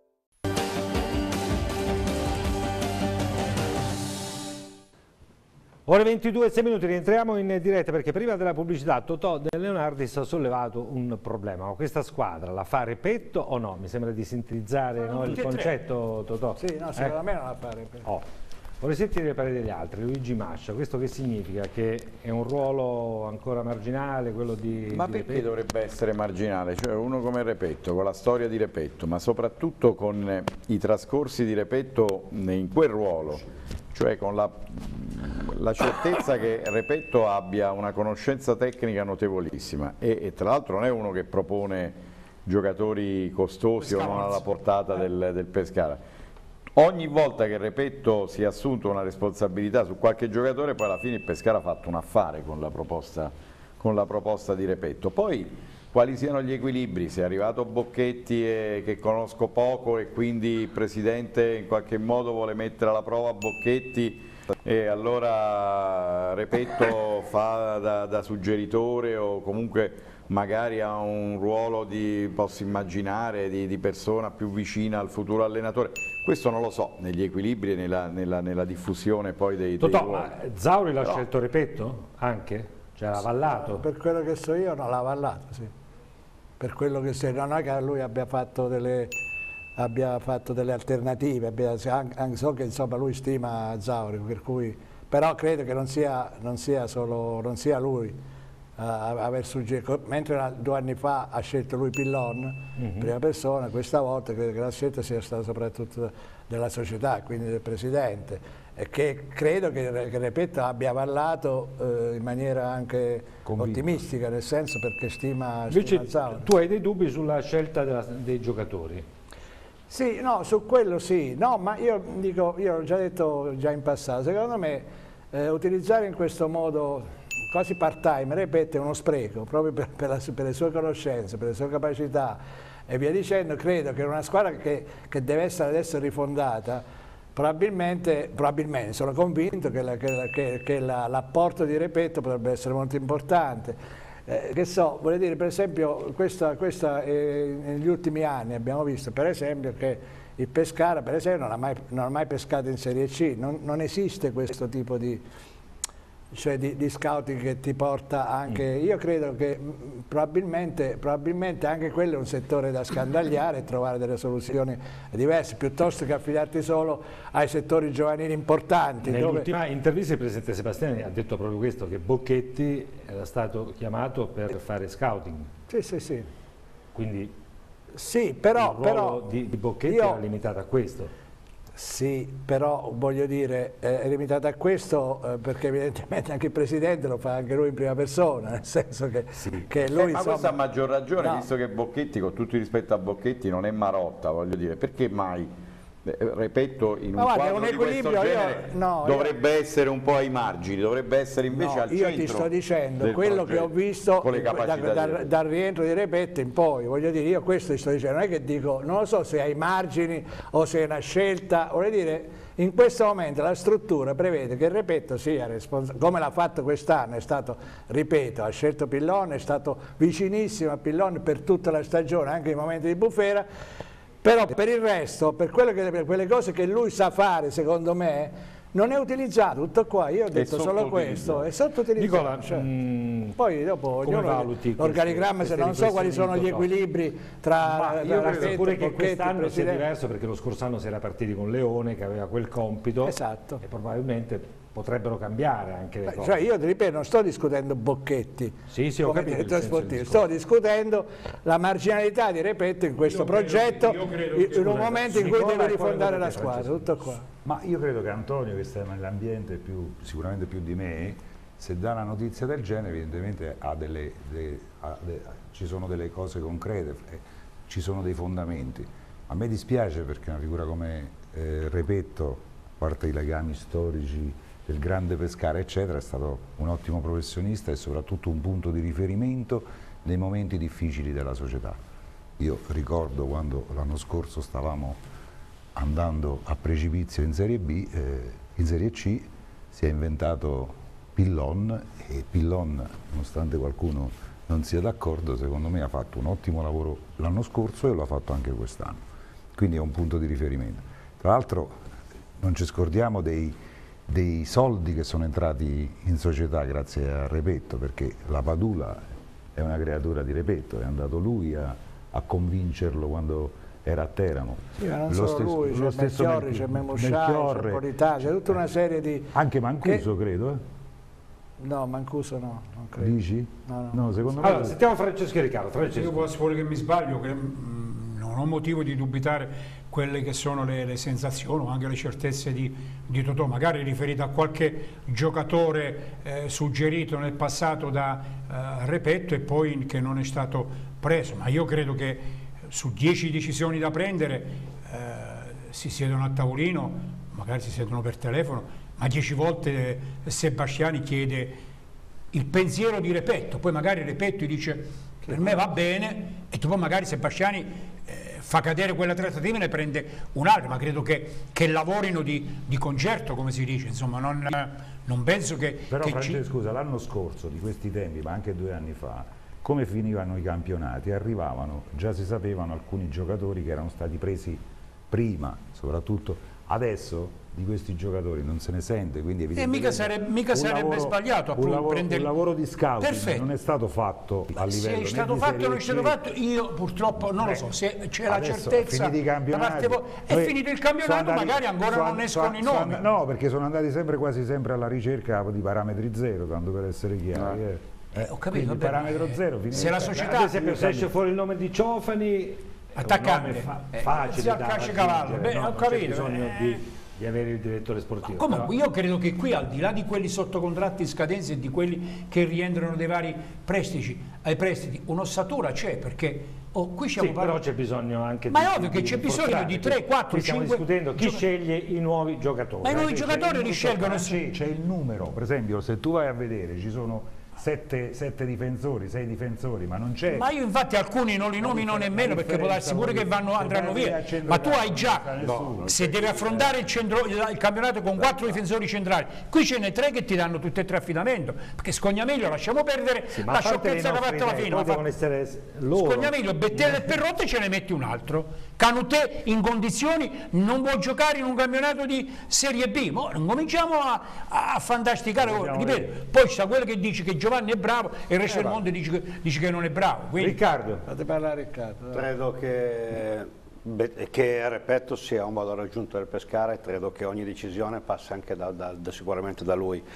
Ore ventidue e sei minuti, rientriamo in diretta perché prima della pubblicità Totò De Leonardis ha sollevato un problema. Ma questa squadra la fa Repetto o no? Mi sembra di sintetizzare no, il concetto, Totò. Sì, no, secondo eh? me non la fa Repetto. Oh. Vorrei sentire il parere degli altri. Luigi Mascia, questo che significa? Che è un ruolo ancora marginale, quello di... Ma di perché Repetto? dovrebbe essere marginale? Cioè uno come Repetto, con la storia di Repetto, ma soprattutto con i trascorsi di Repetto in quel ruolo, cioè con la, la certezza che Repetto abbia una conoscenza tecnica notevolissima e, e tra l'altro non è uno che propone giocatori costosi o non alla portata del, del Pescara. Ogni volta che Repetto si è assunto una responsabilità su qualche giocatore, poi alla fine il Pescara ha fatto un affare con la proposta, con la proposta di Repetto. Poi quali siano gli equilibri, se è arrivato Bocchetti e, che conosco poco e quindi il Presidente in qualche modo vuole mettere alla prova Bocchetti e allora Repetto fa da, da suggeritore o comunque magari ha un ruolo di, posso immaginare, di, di persona più vicina al futuro allenatore. Questo non lo so, negli equilibri e nella, nella, nella diffusione poi dei, dei Totò, ruoli. ma Zauri l'ha Però... scelto Repetto anche? Cioè l'ha avallato? Per quello che so io non l'ha avallato, sì. Per quello che so, non è che lui abbia fatto delle, abbia fatto delle alternative, abbia, anche, so che insomma lui stima Zauri, per cui, però credo che non sia, non sia, solo, non sia lui a aver suggerito, mentre due anni fa ha scelto lui Pillon, mm-hmm. prima persona, questa volta credo che la scelta sia stata soprattutto della società, quindi del Presidente, e che credo che, che Repetto abbia avallato eh, in maniera anche Convinto. ottimistica, nel senso perché stima, Invece stima tu hai dei dubbi sulla scelta della, dei giocatori? Sì, no, su quello sì, no, ma io dico, io l'ho già detto già in passato, secondo me eh, utilizzare in questo modo quasi part-time, Repetto, è uno spreco, proprio per, per, la, per le sue conoscenze, per le sue capacità e via dicendo. Credo che una squadra che, che deve essere adesso rifondata, probabilmente, probabilmente sono convinto che, la, che, che, che la, l'apporto di Repetto potrebbe essere molto importante. Eh, che so, vuol dire per esempio, questa, questa, eh, negli ultimi anni abbiamo visto per esempio che il Pescara per esempio non ha mai, non ha mai pescato in Serie C, non, non esiste questo tipo di... cioè di, di scouting che ti porta anche, io credo che mh, probabilmente, probabilmente anche quello è un settore da scandagliare e trovare delle soluzioni diverse, piuttosto che affidarti solo ai settori giovanili importanti. Nell'ultima dove... intervista il Presidente Sebastiani ha detto proprio questo, che Bocchetti era stato chiamato per fare scouting. Sì, sì, sì. Quindi sì, però, il ruolo però di, di Bocchetti io... era limitato a questo. Sì, però voglio dire, eh, è limitato a questo eh, perché evidentemente anche il Presidente lo fa anche lui in prima persona, nel senso che, sì. che lui... Eh, ma insomma, questo ha maggior ragione, no. visto che Bocchetti, con tutto il rispetto a Bocchetti, non è Marotta, voglio dire, perché mai Repetto, in un Ma guarda, quadro un di questo genere io, no, dovrebbe io, essere un po' ai margini, dovrebbe essere invece no, al io centro. Io ti sto dicendo quello progetto, che ho visto da, da, dal rientro di Repetto in poi, voglio dire, io questo ti sto dicendo, non è che dico, non lo so se è ai margini o se è una scelta, voglio dire, in questo momento la struttura prevede che il Repetto sia responsabile, come l'ha fatto quest'anno, è stato, ripeto, ha scelto Pillon, è stato vicinissimo a Pillon per tutta la stagione, anche in momenti di bufera. Però per il resto, per, che, per quelle cose che lui sa fare, secondo me, non è utilizzato, tutto qua, io ho detto solo questo, è sottoutilizzato. Nicola, cioè, mh, poi dopo ognuno, l'organigramma, se non so quali sono gli equilibri tra... Io tra credo pure che quest'anno sia Presidente. diverso, perché lo scorso anno si era partiti con Leone, che aveva quel compito, esatto. E probabilmente potrebbero cambiare anche le Beh, cose. Cioè io ti ripeto, non sto discutendo Bocchetti, sì, sì, ho come capito direttore sportivo, sto discutendo la marginalità di Repetto in questo io progetto, credo, credo in, in un momento in cui deve rifondare la squadra, tutto qua. Ma io credo che Antonio, che sta nell'ambiente più, sicuramente più di me, se dà una notizia del genere evidentemente ha delle, delle, ha de, ci sono delle cose concrete, eh, ci sono dei fondamenti. A me dispiace perché una figura come eh, Repetto, a parte i legami storici del grande Pescara eccetera, è stato un ottimo professionista e soprattutto un punto di riferimento nei momenti difficili della società. Io ricordo quando l'anno scorso stavamo andando a precipizio in Serie B, eh, in Serie C si è inventato Pillon e Pillon, nonostante qualcuno non sia d'accordo, secondo me ha fatto un ottimo lavoro l'anno scorso e lo ha fatto anche quest'anno, quindi è un punto di riferimento. Tra l'altro non ci scordiamo dei dei soldi che sono entrati in società grazie a Repetto, perché la Padula è una creatura di Repetto, è andato lui a, a convincerlo quando era a Teramo. Sì, ma non lo solo stesso, lui, c'è Melchiorri, c'è Memusciai, c'è Polità, c'è tutta una serie di... Anche Mancuso che... credo, eh? No, Mancuso no, non credo. Dici? No, no. no secondo allora, me... sentiamo Francesco e Riccardo. Francesco. Io posso pure che mi sbaglio, che mh, non ho motivo di dubitare quelle che sono le, le sensazioni o anche le certezze di, di Totò, magari riferite a qualche giocatore eh, suggerito nel passato da eh, Repetto e poi che non è stato preso, ma io credo che su dieci decisioni da prendere eh, si siedono a tavolino, magari si siedono per telefono, ma dieci volte eh, Sebastiani chiede il pensiero di Repetto, poi magari Repetto gli dice per me va bene e poi magari Sebastiani eh, fa cadere quella trattativa e ne prende un'altra, ma credo che, che lavorino di, di concerto, come si dice, insomma non, non penso che... Però che Francesco, ci... scusa, l'anno scorso di questi tempi, ma anche due anni fa, come finivano i campionati? Arrivavano, già si sapevano alcuni giocatori che erano stati presi prima, soprattutto adesso di questi giocatori non se ne sente, quindi evidentemente e mica sarebbe, mica sarebbe lavoro, sbagliato un lavoro, prendere... un lavoro di scouting. Perfetto. Non è stato fatto a livello se è stato fatto o non è stato fatto, io purtroppo non Beh, lo so, se c'è la certezza certezza da parte voi, è finito il campionato, andati, magari ancora sono, non escono sono, i nomi. Sono, no, perché sono andati sempre quasi sempre alla ricerca di parametri zero, tanto per essere chiari. No. Eh. Eh, ho capito, il parametro zero se la società, ad esempio, se esce fuori il nome di Ciofani, attaccante, fa eh, facile da cavallo. Beh, no, ho capito. C'è bisogno eh. di, di avere il direttore sportivo. Ma comunque però... io credo che qui, al di là di quelli sotto contratti in scadenza e di quelli che rientrano dei vari prestiti, ai prestiti, un'ossatura c'è, perché oh, qui sì, parlando... però c'è bisogno anche ma di... è ovvio che c'è bisogno di tre, quattro, stiamo cinque... discutendo chi sceglie i nuovi giocatori. Ma i nuovi giocatori li scelgono... C'è il numero, per esempio, se tu vai a vedere, ci sono... Sette, sette difensori, sei difensori, ma non c'è. Ma io infatti alcuni non li nomino nemmeno perché può darsi pure che vanno, andranno via. Ma tu hai già, no, se devi affrontare il, centro, il campionato con quattro difensori centrali, qui ce ne tre che ti danno tutte e tre affidamento. Perché Scognamiglio lasciamo perdere sì, la sciocchezza che ha fatto alla fine. Ma devono essere loro. Scognamiglio, Bettella e Perrotte ce ne metti un altro. Canutè in condizioni non vuol giocare in un campionato di Serie B. Mo, non cominciamo a, a fantasticare. Ripeto, poi c'è quello che dice che Giovanni è bravo e il resto eh, del mondo dice che, dice che non è bravo. Quindi... Riccardo, fate parlare Riccardo. Credo che, che Repetto sia un valore aggiunto del Pescara e credo che ogni decisione passi anche da, da, da, sicuramente da lui.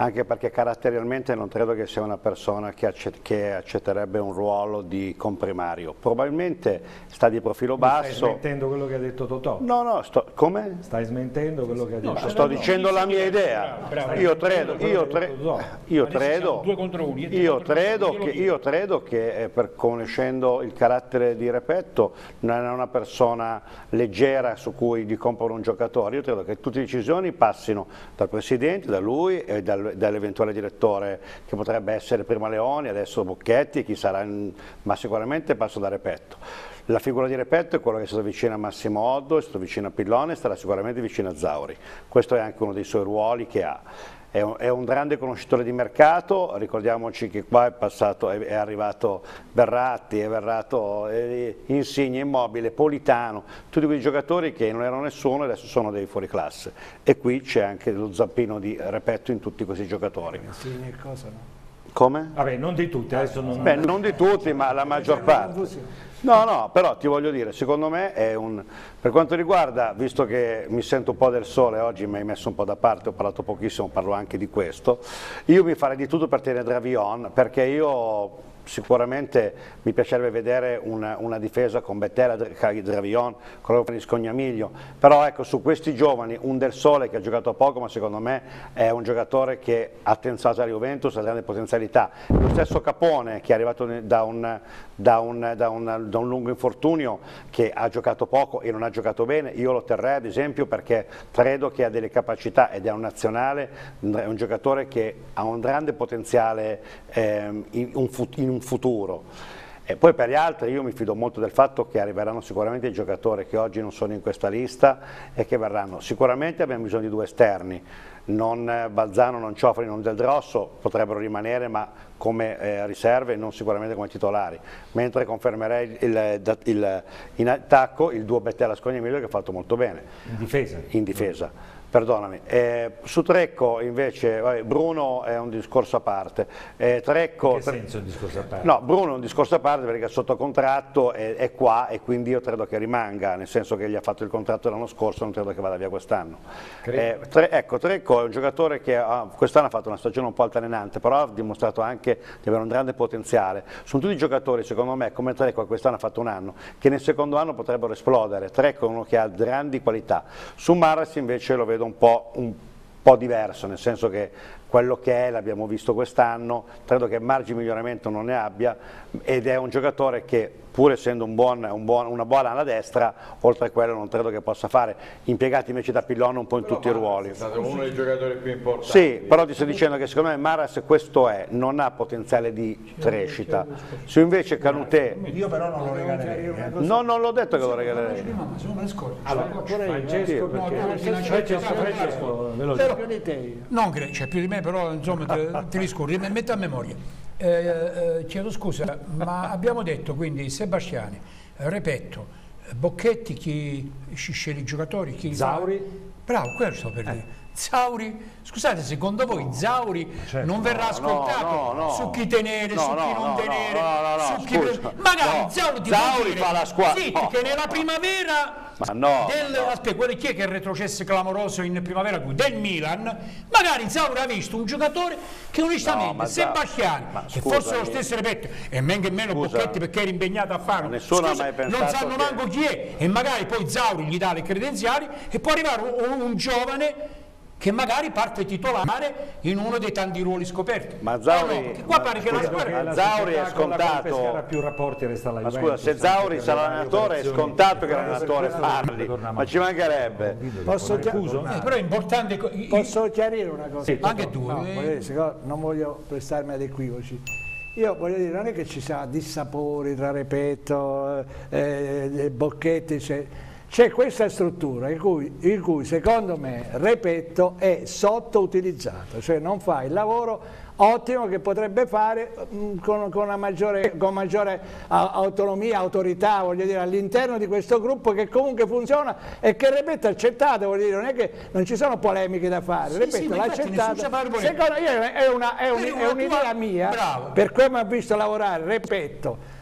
anche perché caratterialmente non credo che sia una persona che, accett che accetterebbe un ruolo di comprimario. Probabilmente sta di profilo basso. Stai smentendo quello che ha detto Totò? No, no, sto, come? Stai smentendo quello che ha detto No, Totò? sto dicendo la mia idea. Bravo, Io credo, io, tre, io credo, due contro uno, io credo che, io credo che eh, per, conoscendo il carattere di Repetto, non è una persona leggera su cui di comporre un giocatore. Io credo che tutte le decisioni passino dal Presidente, da lui e dal, dall'eventuale direttore che potrebbe essere prima Leoni, adesso Bocchetti, chi sarà, in, ma sicuramente passa da Repetto. La figura di Repetto è quello che è stato vicino a Massimo Oddo, è stato vicino a Pillone, starà sicuramente vicino a Zauri. Questo è anche uno dei suoi ruoli che ha. È un, è un grande conoscitore di mercato, ricordiamoci che qua è, passato, è, è arrivato Verratti, è arrivato eh, Insigne, Immobile, Politano, tutti quei giocatori che non erano nessuno e adesso sono dei fuoriclasse. E qui c'è anche lo zampino di Repetto in tutti questi giocatori. Insigne cosa, no? Come? Vabbè, non di tutti, adesso non... Beh, non di tutti, ma la maggior parte. No, no, però ti voglio dire, secondo me è un... Per quanto riguarda, visto che mi sento un po' del sole, oggi mi hai messo un po' da parte, ho parlato pochissimo, parlo anche di questo, io mi farei di tutto per tenere Dravion, perché io... Sicuramente mi piacerebbe vedere una, una difesa con Bettera, Dravion, con Scognamiglio, però ecco, su questi giovani, un Del Sole che ha giocato poco ma secondo me è un giocatore che ha tensato la Juventus, ha grande potenzialità. Lo stesso Capone che è arrivato da un, da, un, da, un, da un lungo infortunio, che ha giocato poco e non ha giocato bene, io lo terrei ad esempio perché credo che ha delle capacità ed è un nazionale, è un giocatore che ha un grande potenziale ehm, in, un, in un futuro. E poi per gli altri io mi fido molto del fatto che arriveranno sicuramente i giocatori che oggi non sono in questa lista e che verranno. Sicuramente abbiamo bisogno di due esterni, non Balzano, non Ciofani, non Del Drosso, potrebbero rimanere ma come eh, riserve, non sicuramente come titolari, mentre confermerei il, il, in attacco il duo Bettella-Scognamiglio che ha fatto molto bene. In difesa? In difesa. Perdonami, eh, su Trecco invece, vabbè, Bruno è un discorso a parte. Eh, Trecco, in che senso un discorso a parte? No, Bruno è un discorso a parte perché è sotto contratto, è, è qua e quindi io credo che rimanga, nel senso che gli ha fatto il contratto l'anno scorso, non credo che vada via quest'anno. Eh, tre, ecco, Trecco è un giocatore che quest'anno ha fatto una stagione un po' altalenante, però ha dimostrato anche di avere un grande potenziale. Sono tutti giocatori, secondo me, come Trecco, quest'anno ha fatto un anno, che nel secondo anno potrebbero esplodere. Trecco è uno che ha grandi qualità. Su Maras invece lo vedo un po', un po' diverso, nel senso che quello che è l'abbiamo visto quest'anno, credo che margine di miglioramento non ne abbia ed è un giocatore che pur essendo un buon, un buon, una buona alla destra, oltre a quello non credo che possa fare, impiegati invece da Pillone un po' in però tutti Maras i ruoli. È stato uno dei giocatori più importanti. Sì, però ti sto dicendo che secondo me Maras questo è, non ha potenziale di crescita. Se invece Canutè... Io però non lo regalerei. No, non l'ho detto che lo regalerei. Allora, Francesco, Francesco, Francesco, veloce. Non credo, c'è più di me, però insomma te, te li scorri, metta a memoria. Eh, eh, chiedo scusa, ma abbiamo detto quindi Sebastiani, Repetto, Bocchetti, chi sceglie i giocatori? Chi Zauri? Fa? Bravo, quello sto per dire. Eh. Zauri, scusate, secondo voi no, Zauri certo, non verrà no, ascoltato no, no, su chi tenere, no, su chi no, non no, tenere, no, no, no, su chi scusa, magari no, Zauri ti Zauri dire, fa la squadra, sì, no, che nella no, primavera ma no, del, no. aspetta, quello chi è che è il retrocesso clamoroso in primavera del Milan, magari Zauri ha visto un giocatore che onestamente no, Sebastiani, ma che scusa, forse lo stesso Repetto e men che meno scusa, Bocchetti perché era impegnato a farlo, nessuno scusa, ha mai pensato non sanno che... manco chi è e magari poi Zauri gli dà le credenziali e può arrivare un, un giovane che magari parte titolare in uno dei tanti ruoli scoperti. Ma Zauri, oh no, qua pare che la squadra la Zauri è scontato. Ha più rapporti resta la ma Juventus, scusa, se Zauri sarà l'allenatore è scontato che l'allenatore parli, ma ci mancherebbe. Posso, eh, però è importante. Posso chiarire una cosa? Sì, anche tu. No, eh. voglio dire, non voglio prestarmi ad equivoci. Io voglio dire, non è che ci sia dissapori tra Repetto, eh, Bocchetti, cioè, c'è questa struttura in cui, in cui secondo me Repetto è sottoutilizzato, cioè non fa il lavoro ottimo che potrebbe fare mh, con, con, una maggiore, con maggiore a, autonomia, autorità, voglio dire, all'interno di questo gruppo che comunque funziona e che Repetto ha accettato, voglio dire, non è che non ci sono polemiche da fare, sì, Repetto sì, l'ha accettato, secondo io è un'idea un, un mia, bravo, per come ho visto lavorare Repetto,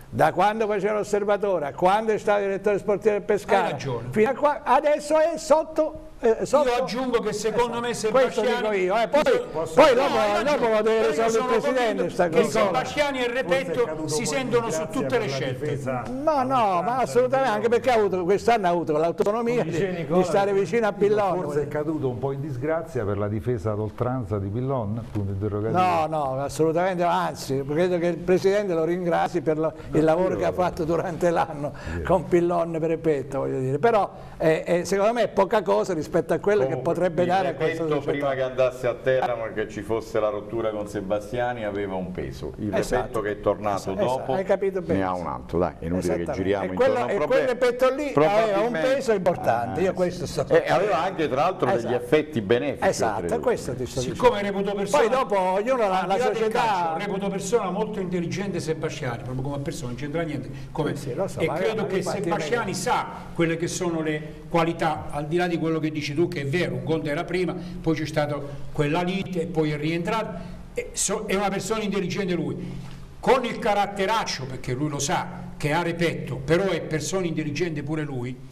da quando faceva l'osservatore a quando è stato direttore sportivo del Pescara, fino a qua, adesso è sotto. Eh, sotto... Io aggiungo che secondo esatto. me Questo dico io, eh. poi, posso... poi no, dopo, dopo vado a vedere solo il Presidente sta che cosa. Sebastiani e Repetto si sentono su tutte le scelte. Ma no, ma assolutamente, anche perché ha avuto, quest'anno ha avuto l'autonomia di, di stare vicino a Pillon. Forse è caduto un po' in disgrazia per la difesa ad oltranza di Pillon? No, no, assolutamente, anzi, credo che il Presidente lo ringrazi per lo, il lavoro che ha fatto durante l'anno con Pillon e Repetto, voglio dire. Però eh, eh, secondo me è poca cosa rispetto a quello che potrebbe dare a questo società. Prima che andasse a Teramo e che ci fosse la rottura con Sebastiani aveva un peso, il esatto. Repetto che è tornato esatto. dopo Hai capito bene. ne ha un altro, dai, è inutile che giriamo e quello, intorno a un e quel Repetto lì aveva un peso importante, ah, io questo so. E aveva anche tra l'altro esatto. degli effetti benefici. Esatto, questo ti sto dicendo. Siccome reputo persona, poi dopo ognuno la, la società calcio, reputo persona molto intelligente Sebastiani, proprio come persona, non c'entra niente, come... sì, lo so, e ma credo ma che Sebastiani sa quelle che sono le qualità, al di là di quello che dici tu, che è vero, un conto era prima, poi c'è stata quella lite, poi è rientrato, e so, è una persona intelligente lui, con il caratteraccio, perché lui lo sa, che ha Repetto, però è persona intelligente pure lui,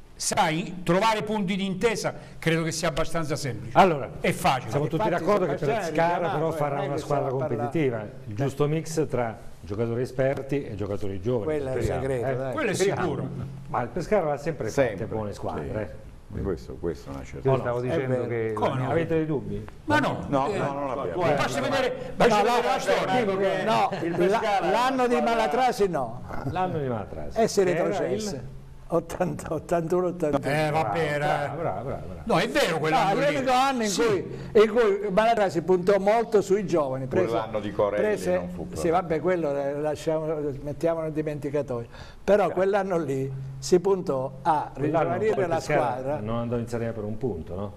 sai, trovare punti di intesa credo che sia abbastanza semplice. Allora, è facile. Siamo tutti d'accordo che Pescara però farà una squadra competitiva, il giusto mix tra giocatori esperti e giocatori giovani. Quello è il segreto, eh? dai. Quello è sicuro. Ma il Pescara ha sempre, sempre fatte buone squadre. Sì. Questo, questo è una certa. Io stavo dicendo che... No? Avete dei dubbi? Ma no, no, eh, no, non l'abbiamo. Basta vedere, basta vedere la storia. No, l'anno di Malatrasi no. L'anno di Malatrasi. E si retrocesse. ottanta, ottantuno, ottantadue. Eh, vabbè, bravo, bravo, bravo. no, è vero quell'anno. No, l'unico anno in, sì. cui, in cui Malatrasi puntò molto sui giovani. Quell'anno di Corelli prese, non fu sì, vabbè, quello lasciamo, mettiamo nel dimenticatoio. Però quell'anno lì si puntò a ringiovanire la squadra. Non andò in Serie A per un punto, no?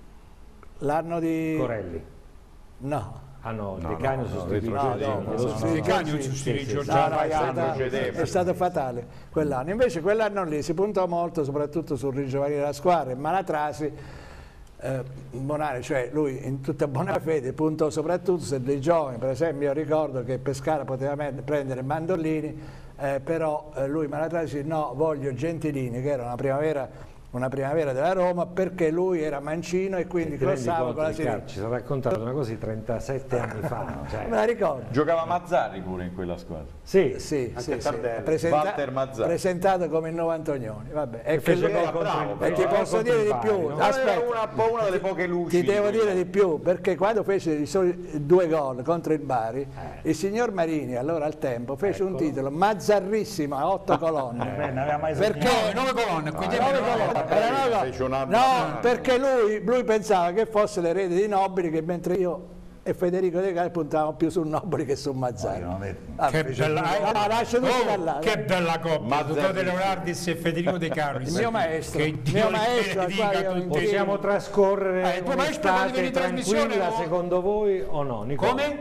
L'anno di Corelli. No. Ah no, no, De Canio no, sostituì no, De Canio sostituì Giorgiano. È stato fatale quell'anno. Invece quell'anno lì si puntò molto soprattutto sul ringiovanire la squadra e Malatrasi, eh, Bonari, cioè lui in tutta buona fede puntò soprattutto su dei giovani. Per esempio io ricordo che Pescara poteva prendere Mandolini, eh, però eh, lui Malatrasi no, voglio Gentilini, che era una primavera una primavera della Roma, perché lui era mancino e quindi crossava con la sinistra. Ci ha raccontato una cosa trentasette anni fa. Cioè. Me la ricordo. Giocava Mazzarri pure in quella squadra. Sì, sì, sì, sì. Presenta presentato come il nuovo Antonioni. Vabbè. E, che lui, bravo, e ti posso dire di più, no? aspetta, una, una delle poche luci. Ti devo dire di più, perché quando fece i suoi due gol contro il Bari, eh. il signor Marini, allora al tempo, fece ecco. un titolo mazzarrissimo a otto colonne. Beh, non aveva mai perché no, nove colonne, qui nove colonne. No, no, perché lui, lui pensava che fosse l'erede di Nobili, che mentre io e Federico De Cari puntavamo più su Nobili che su Mazzarri. Oh, ah, che, bella, no, lascio oh, che bella coppia, Dottor Leonardis e Federico De Cari. Il mio maestro, il mio maestro possiamo trascorrere eh, un'estate tranquilla secondo voi o no? Nicola? Come?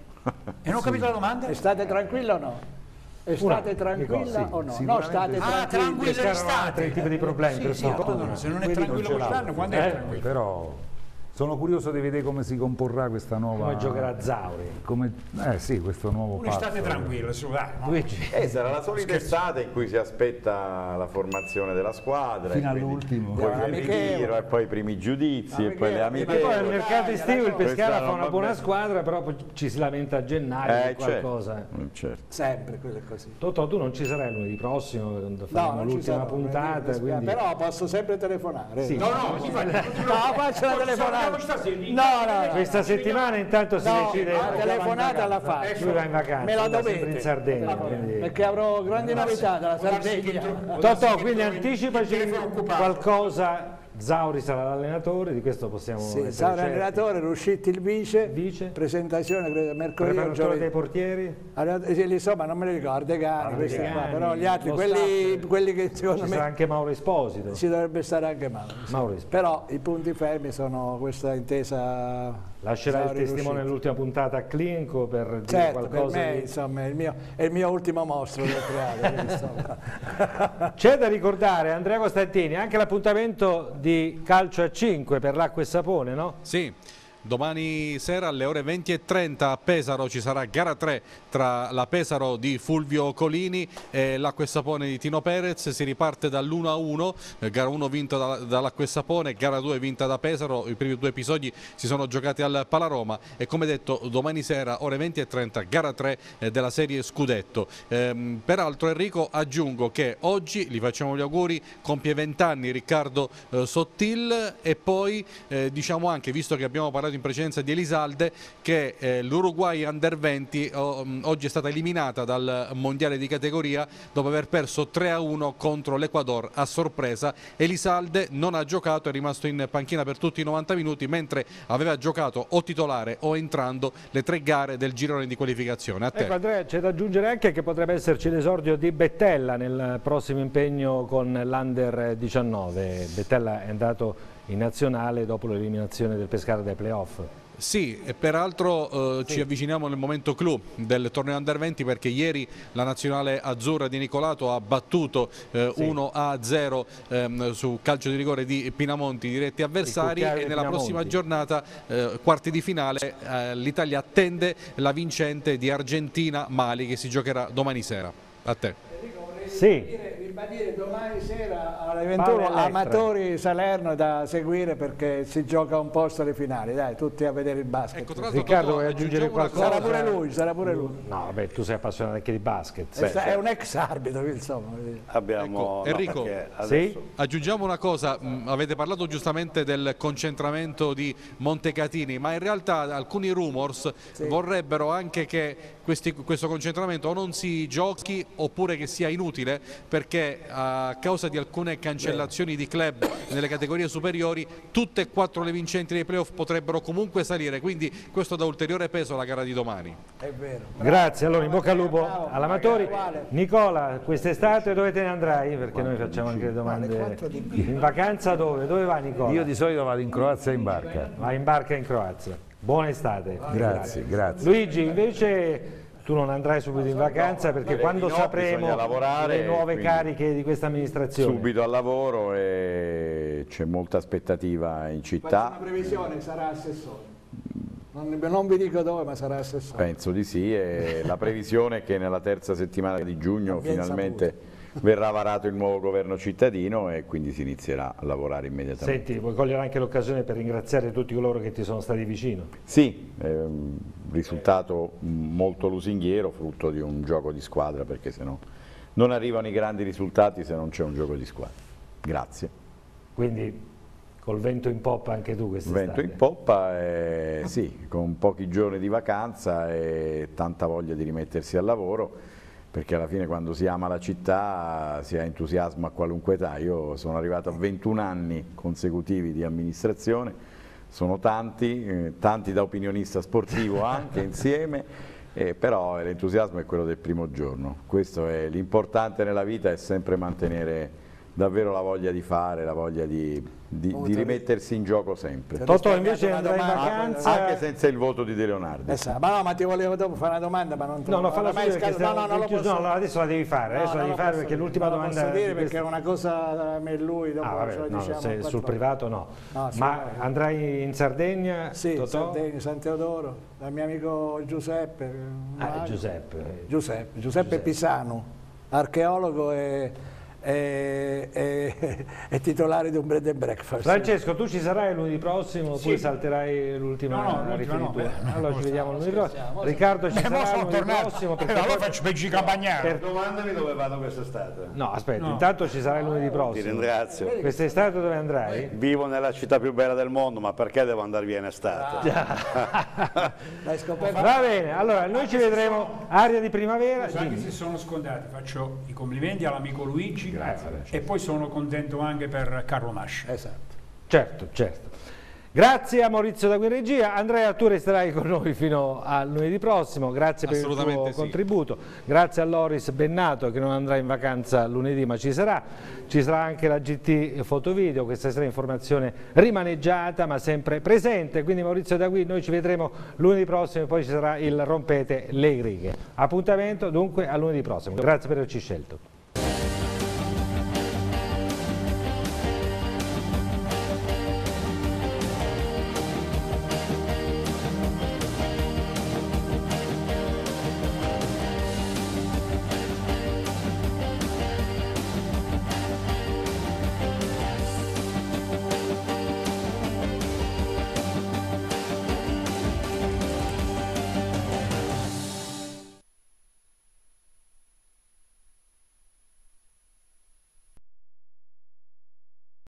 E non ho capito la domanda? Estate tranquilla o no? Estate tranquilla Nico, sì, o no? No, state ah, tranquilla l'estate. Altri tipi di problemi. Sì, sì, no, se non è tranquillo quest'anno, quando è tranquillo? Però sono curioso di vedere come si comporrà questa nuova... Come giocherà Zauri. Come, eh sì, questo nuovo Un'estate tranquilla, su, dai. No? Eh, sarà la solita estate in cui si aspetta la formazione della squadra. Fino all'ultimo. Poi il ritiro e poi i primi giudizi e poi le amichevoli. E poi al mercato estivo il Pescara fa una buona squadra, però poi ci si lamenta a gennaio eh, di qualcosa. Certo, certo. Sempre quello è così. Totò, tu non ci sarai lunedì prossimo, quando faremo no, l'ultima puntata. Quindi... Però posso sempre telefonare. Sì. No, no, ti fai... no, faccio la telefonata. No, no, no. Questa settimana intanto si no, decide. La telefonata la faccio. Lui va in vacanza. Me la dovete. Sempre in Sardegna. Quindi... Perché avrò grandi novità dalla Sardegna. Totò, quindi anticipaci qualcosa. Zauri sarà l'allenatore, di questo possiamo sì, Zauri allenatore, Ruscitti il vice, vice. presentazione credo mercoledì. Preparatore dei portieri? Allora, insomma non me li ricordo, Degani, ah, questi qua, però gli altri, quelli, quelli che secondo ci me... sarà anche Mauro Esposito. Ci dovrebbe stare anche Mauro. Mauro Esposito. Però i punti fermi sono questa intesa... Lascerà il testimone nell'ultima puntata a Clinco per dire certo, qualcosa per me di... insomma è il mio, è il mio ultimo mostro del teatro. C'è da ricordare, Andrea Costantini, anche l'appuntamento di calcio a cinque per l'acqua e sapone, no? Sì. Domani sera alle ore venti e trenta a Pesaro ci sarà gara tre tra la Pesaro di Fulvio Colini e l'Acquesapone di Tino Perez. Si riparte dall'uno a uno, gara uno vinta da, dall'Acquesapone, gara due vinta da Pesaro. I primi due episodi si sono giocati al Palaroma e, come detto, domani sera ore venti e trenta gara tre eh, della serie Scudetto. Ehm, peraltro, Enrico, aggiungo che oggi, gli facciamo gli auguri, compie venti anni Riccardo eh, Sottil, e poi eh, diciamo anche, visto che abbiamo parlato in precedenza di Elisalde, che eh, l'Uruguay Under venti oh, oggi è stata eliminata dal mondiale di categoria dopo aver perso tre a uno contro l'Ecuador a sorpresa. Elisalde non ha giocato, è rimasto in panchina per tutti i novanta minuti, mentre aveva giocato o titolare o entrando le tre gare del girone di qualificazione. A te. Ecco, Andrea, c'è da aggiungere anche che potrebbe esserci l'esordio di Bettella nel prossimo impegno con l'Under diciannove. Bettella è andato in nazionale dopo l'eliminazione del Pescara dai playoff. Sì, e peraltro eh, sì. ci avviciniamo nel momento clou del torneo Under venti, perché ieri la nazionale azzurra di Nicolato ha battuto eh, sì. uno a zero ehm, su calcio di rigore di Pinamonti, diretti avversari, e nella Pinamonti. prossima giornata, eh, quarti di finale, eh, l'Italia attende la vincente di Argentina-Mali, che si giocherà domani sera. A te. Sì. Ribadire domani sera alle ventuno Amatori Salerno da seguire, perché si gioca un posto alle finali, dai, tutti a vedere il basket. Ecco, Riccardo, vuoi aggiungere qualcosa? Sarà pure lui, sarà pure lui. No, vabbè, tu sei appassionato anche di basket. È, è un ex arbitro, insomma. Abbiamo, ecco, Enrico, no, adesso... sì? aggiungiamo una cosa, mh, avete parlato giustamente del concentramento di Montecatini, ma in realtà alcuni rumors sì. vorrebbero anche che questi, questo concentramento o non si giochi oppure che sia inutile, perché a causa di alcune cancellazioni di club nelle categorie superiori tutte e quattro le vincenti dei playoff potrebbero comunque salire, quindi questo dà ulteriore peso alla gara di domani. È vero. Grazie, allora in bocca al lupo all'Amatori. Nicola, quest'estate dove te ne andrai? Perché noi facciamo anche le domande. In vacanza dove? Dove va Nicola? Io di solito vado in Croazia in barca. Va in barca in Croazia. Buona estate. Grazie, grazie. Luigi, invece tu non andrai subito in vacanza, perché quando no, sapremo lavorare, le nuove cariche di questa amministrazione? Subito al lavoro, e c'è molta aspettativa in città. Faccio una previsione, sarà assessore. Non, non vi dico dove, ma sarà assessore. Penso di sì, e la previsione è che nella terza settimana di giugno finalmente verrà varato il nuovo governo cittadino e quindi si inizierà a lavorare immediatamente. Senti, vuoi cogliere anche l'occasione per ringraziare tutti coloro che ti sono stati vicino? Sì, è un risultato molto lusinghiero, frutto di un gioco di squadra, perché se no non arrivano i grandi risultati se non c'è un gioco di squadra. Grazie. Quindi col vento in poppa anche tu quest'estate? Vento in poppa, eh, sì, con pochi giorni di vacanza e tanta voglia di rimettersi al lavoro, perché alla fine quando si ama la città si ha entusiasmo a qualunque età. Io sono arrivato a ventuno anni consecutivi di amministrazione, sono tanti, eh, tanti da opinionista sportivo anche insieme, eh, però l'entusiasmo è quello del primo giorno. Questo è l'importante nella vita, è sempre mantenere davvero la voglia di fare, la voglia di, di, di rimettersi in gioco sempre. Totò invece andrà in vacanza anche senza il voto di De Leonardi. Esatto. Ma no, ma ti volevo dopo fare una domanda, ma non te no, no, falla mai subito, no, no, no, no, posso... no, adesso la devi fare, no, adesso la devi fare perché l'ultima non domanda posso dire, di perché questa... è una cosa tra me e lui, dopo ah, vabbè, ce la no, diciamo se, sul privato no, no sì, ma vabbè. Andrai in Sardegna? Sì, Totò? Sardegna, San Teodoro, dal mio amico Giuseppe. Ah, Giuseppe. Giuseppe. Giuseppe. Giuseppe Pisano, archeologo e È, è, è titolare di un bread and breakfast. Francesco, tu ci sarai lunedì prossimo oppure sì. salterai l'ultima no, no, rifinitura? No, beh, allora ci vediamo lunedì prossimo. Riccardo ci eh, sarà sono lunedì tornato. prossimo Eh, perché allora poi... faccio Peggi Campagnaro. Per... Domandami dove vado quest'estate. No, aspetta, no. intanto ci sarai lunedì prossimo. Ti ringrazio. Quest'estate dove andrai? Vivo nella città più bella del mondo, ma perché devo andare via in estate? L'hai scoperto? Va bene, allora noi ci vedremo aria di primavera. Anche se sono scondati, faccio i complimenti all'amico Luigi. Grazie. E poi sono contento anche per Carlo Mascia. Esatto. Certo, certo. Grazie a Maurizio da qui in regia. Andrea, tu resterai con noi fino a lunedì prossimo, grazie per il tuo sì. contributo, grazie a Loris Bennato che non andrà in vacanza lunedì ma ci sarà, ci sarà anche la G T Foto Video, questa sarà informazione rimaneggiata ma sempre presente, quindi Maurizio da qui, noi ci vedremo lunedì prossimo e poi ci sarà il Rompete le righe. Appuntamento dunque a lunedì prossimo, grazie per averci scelto.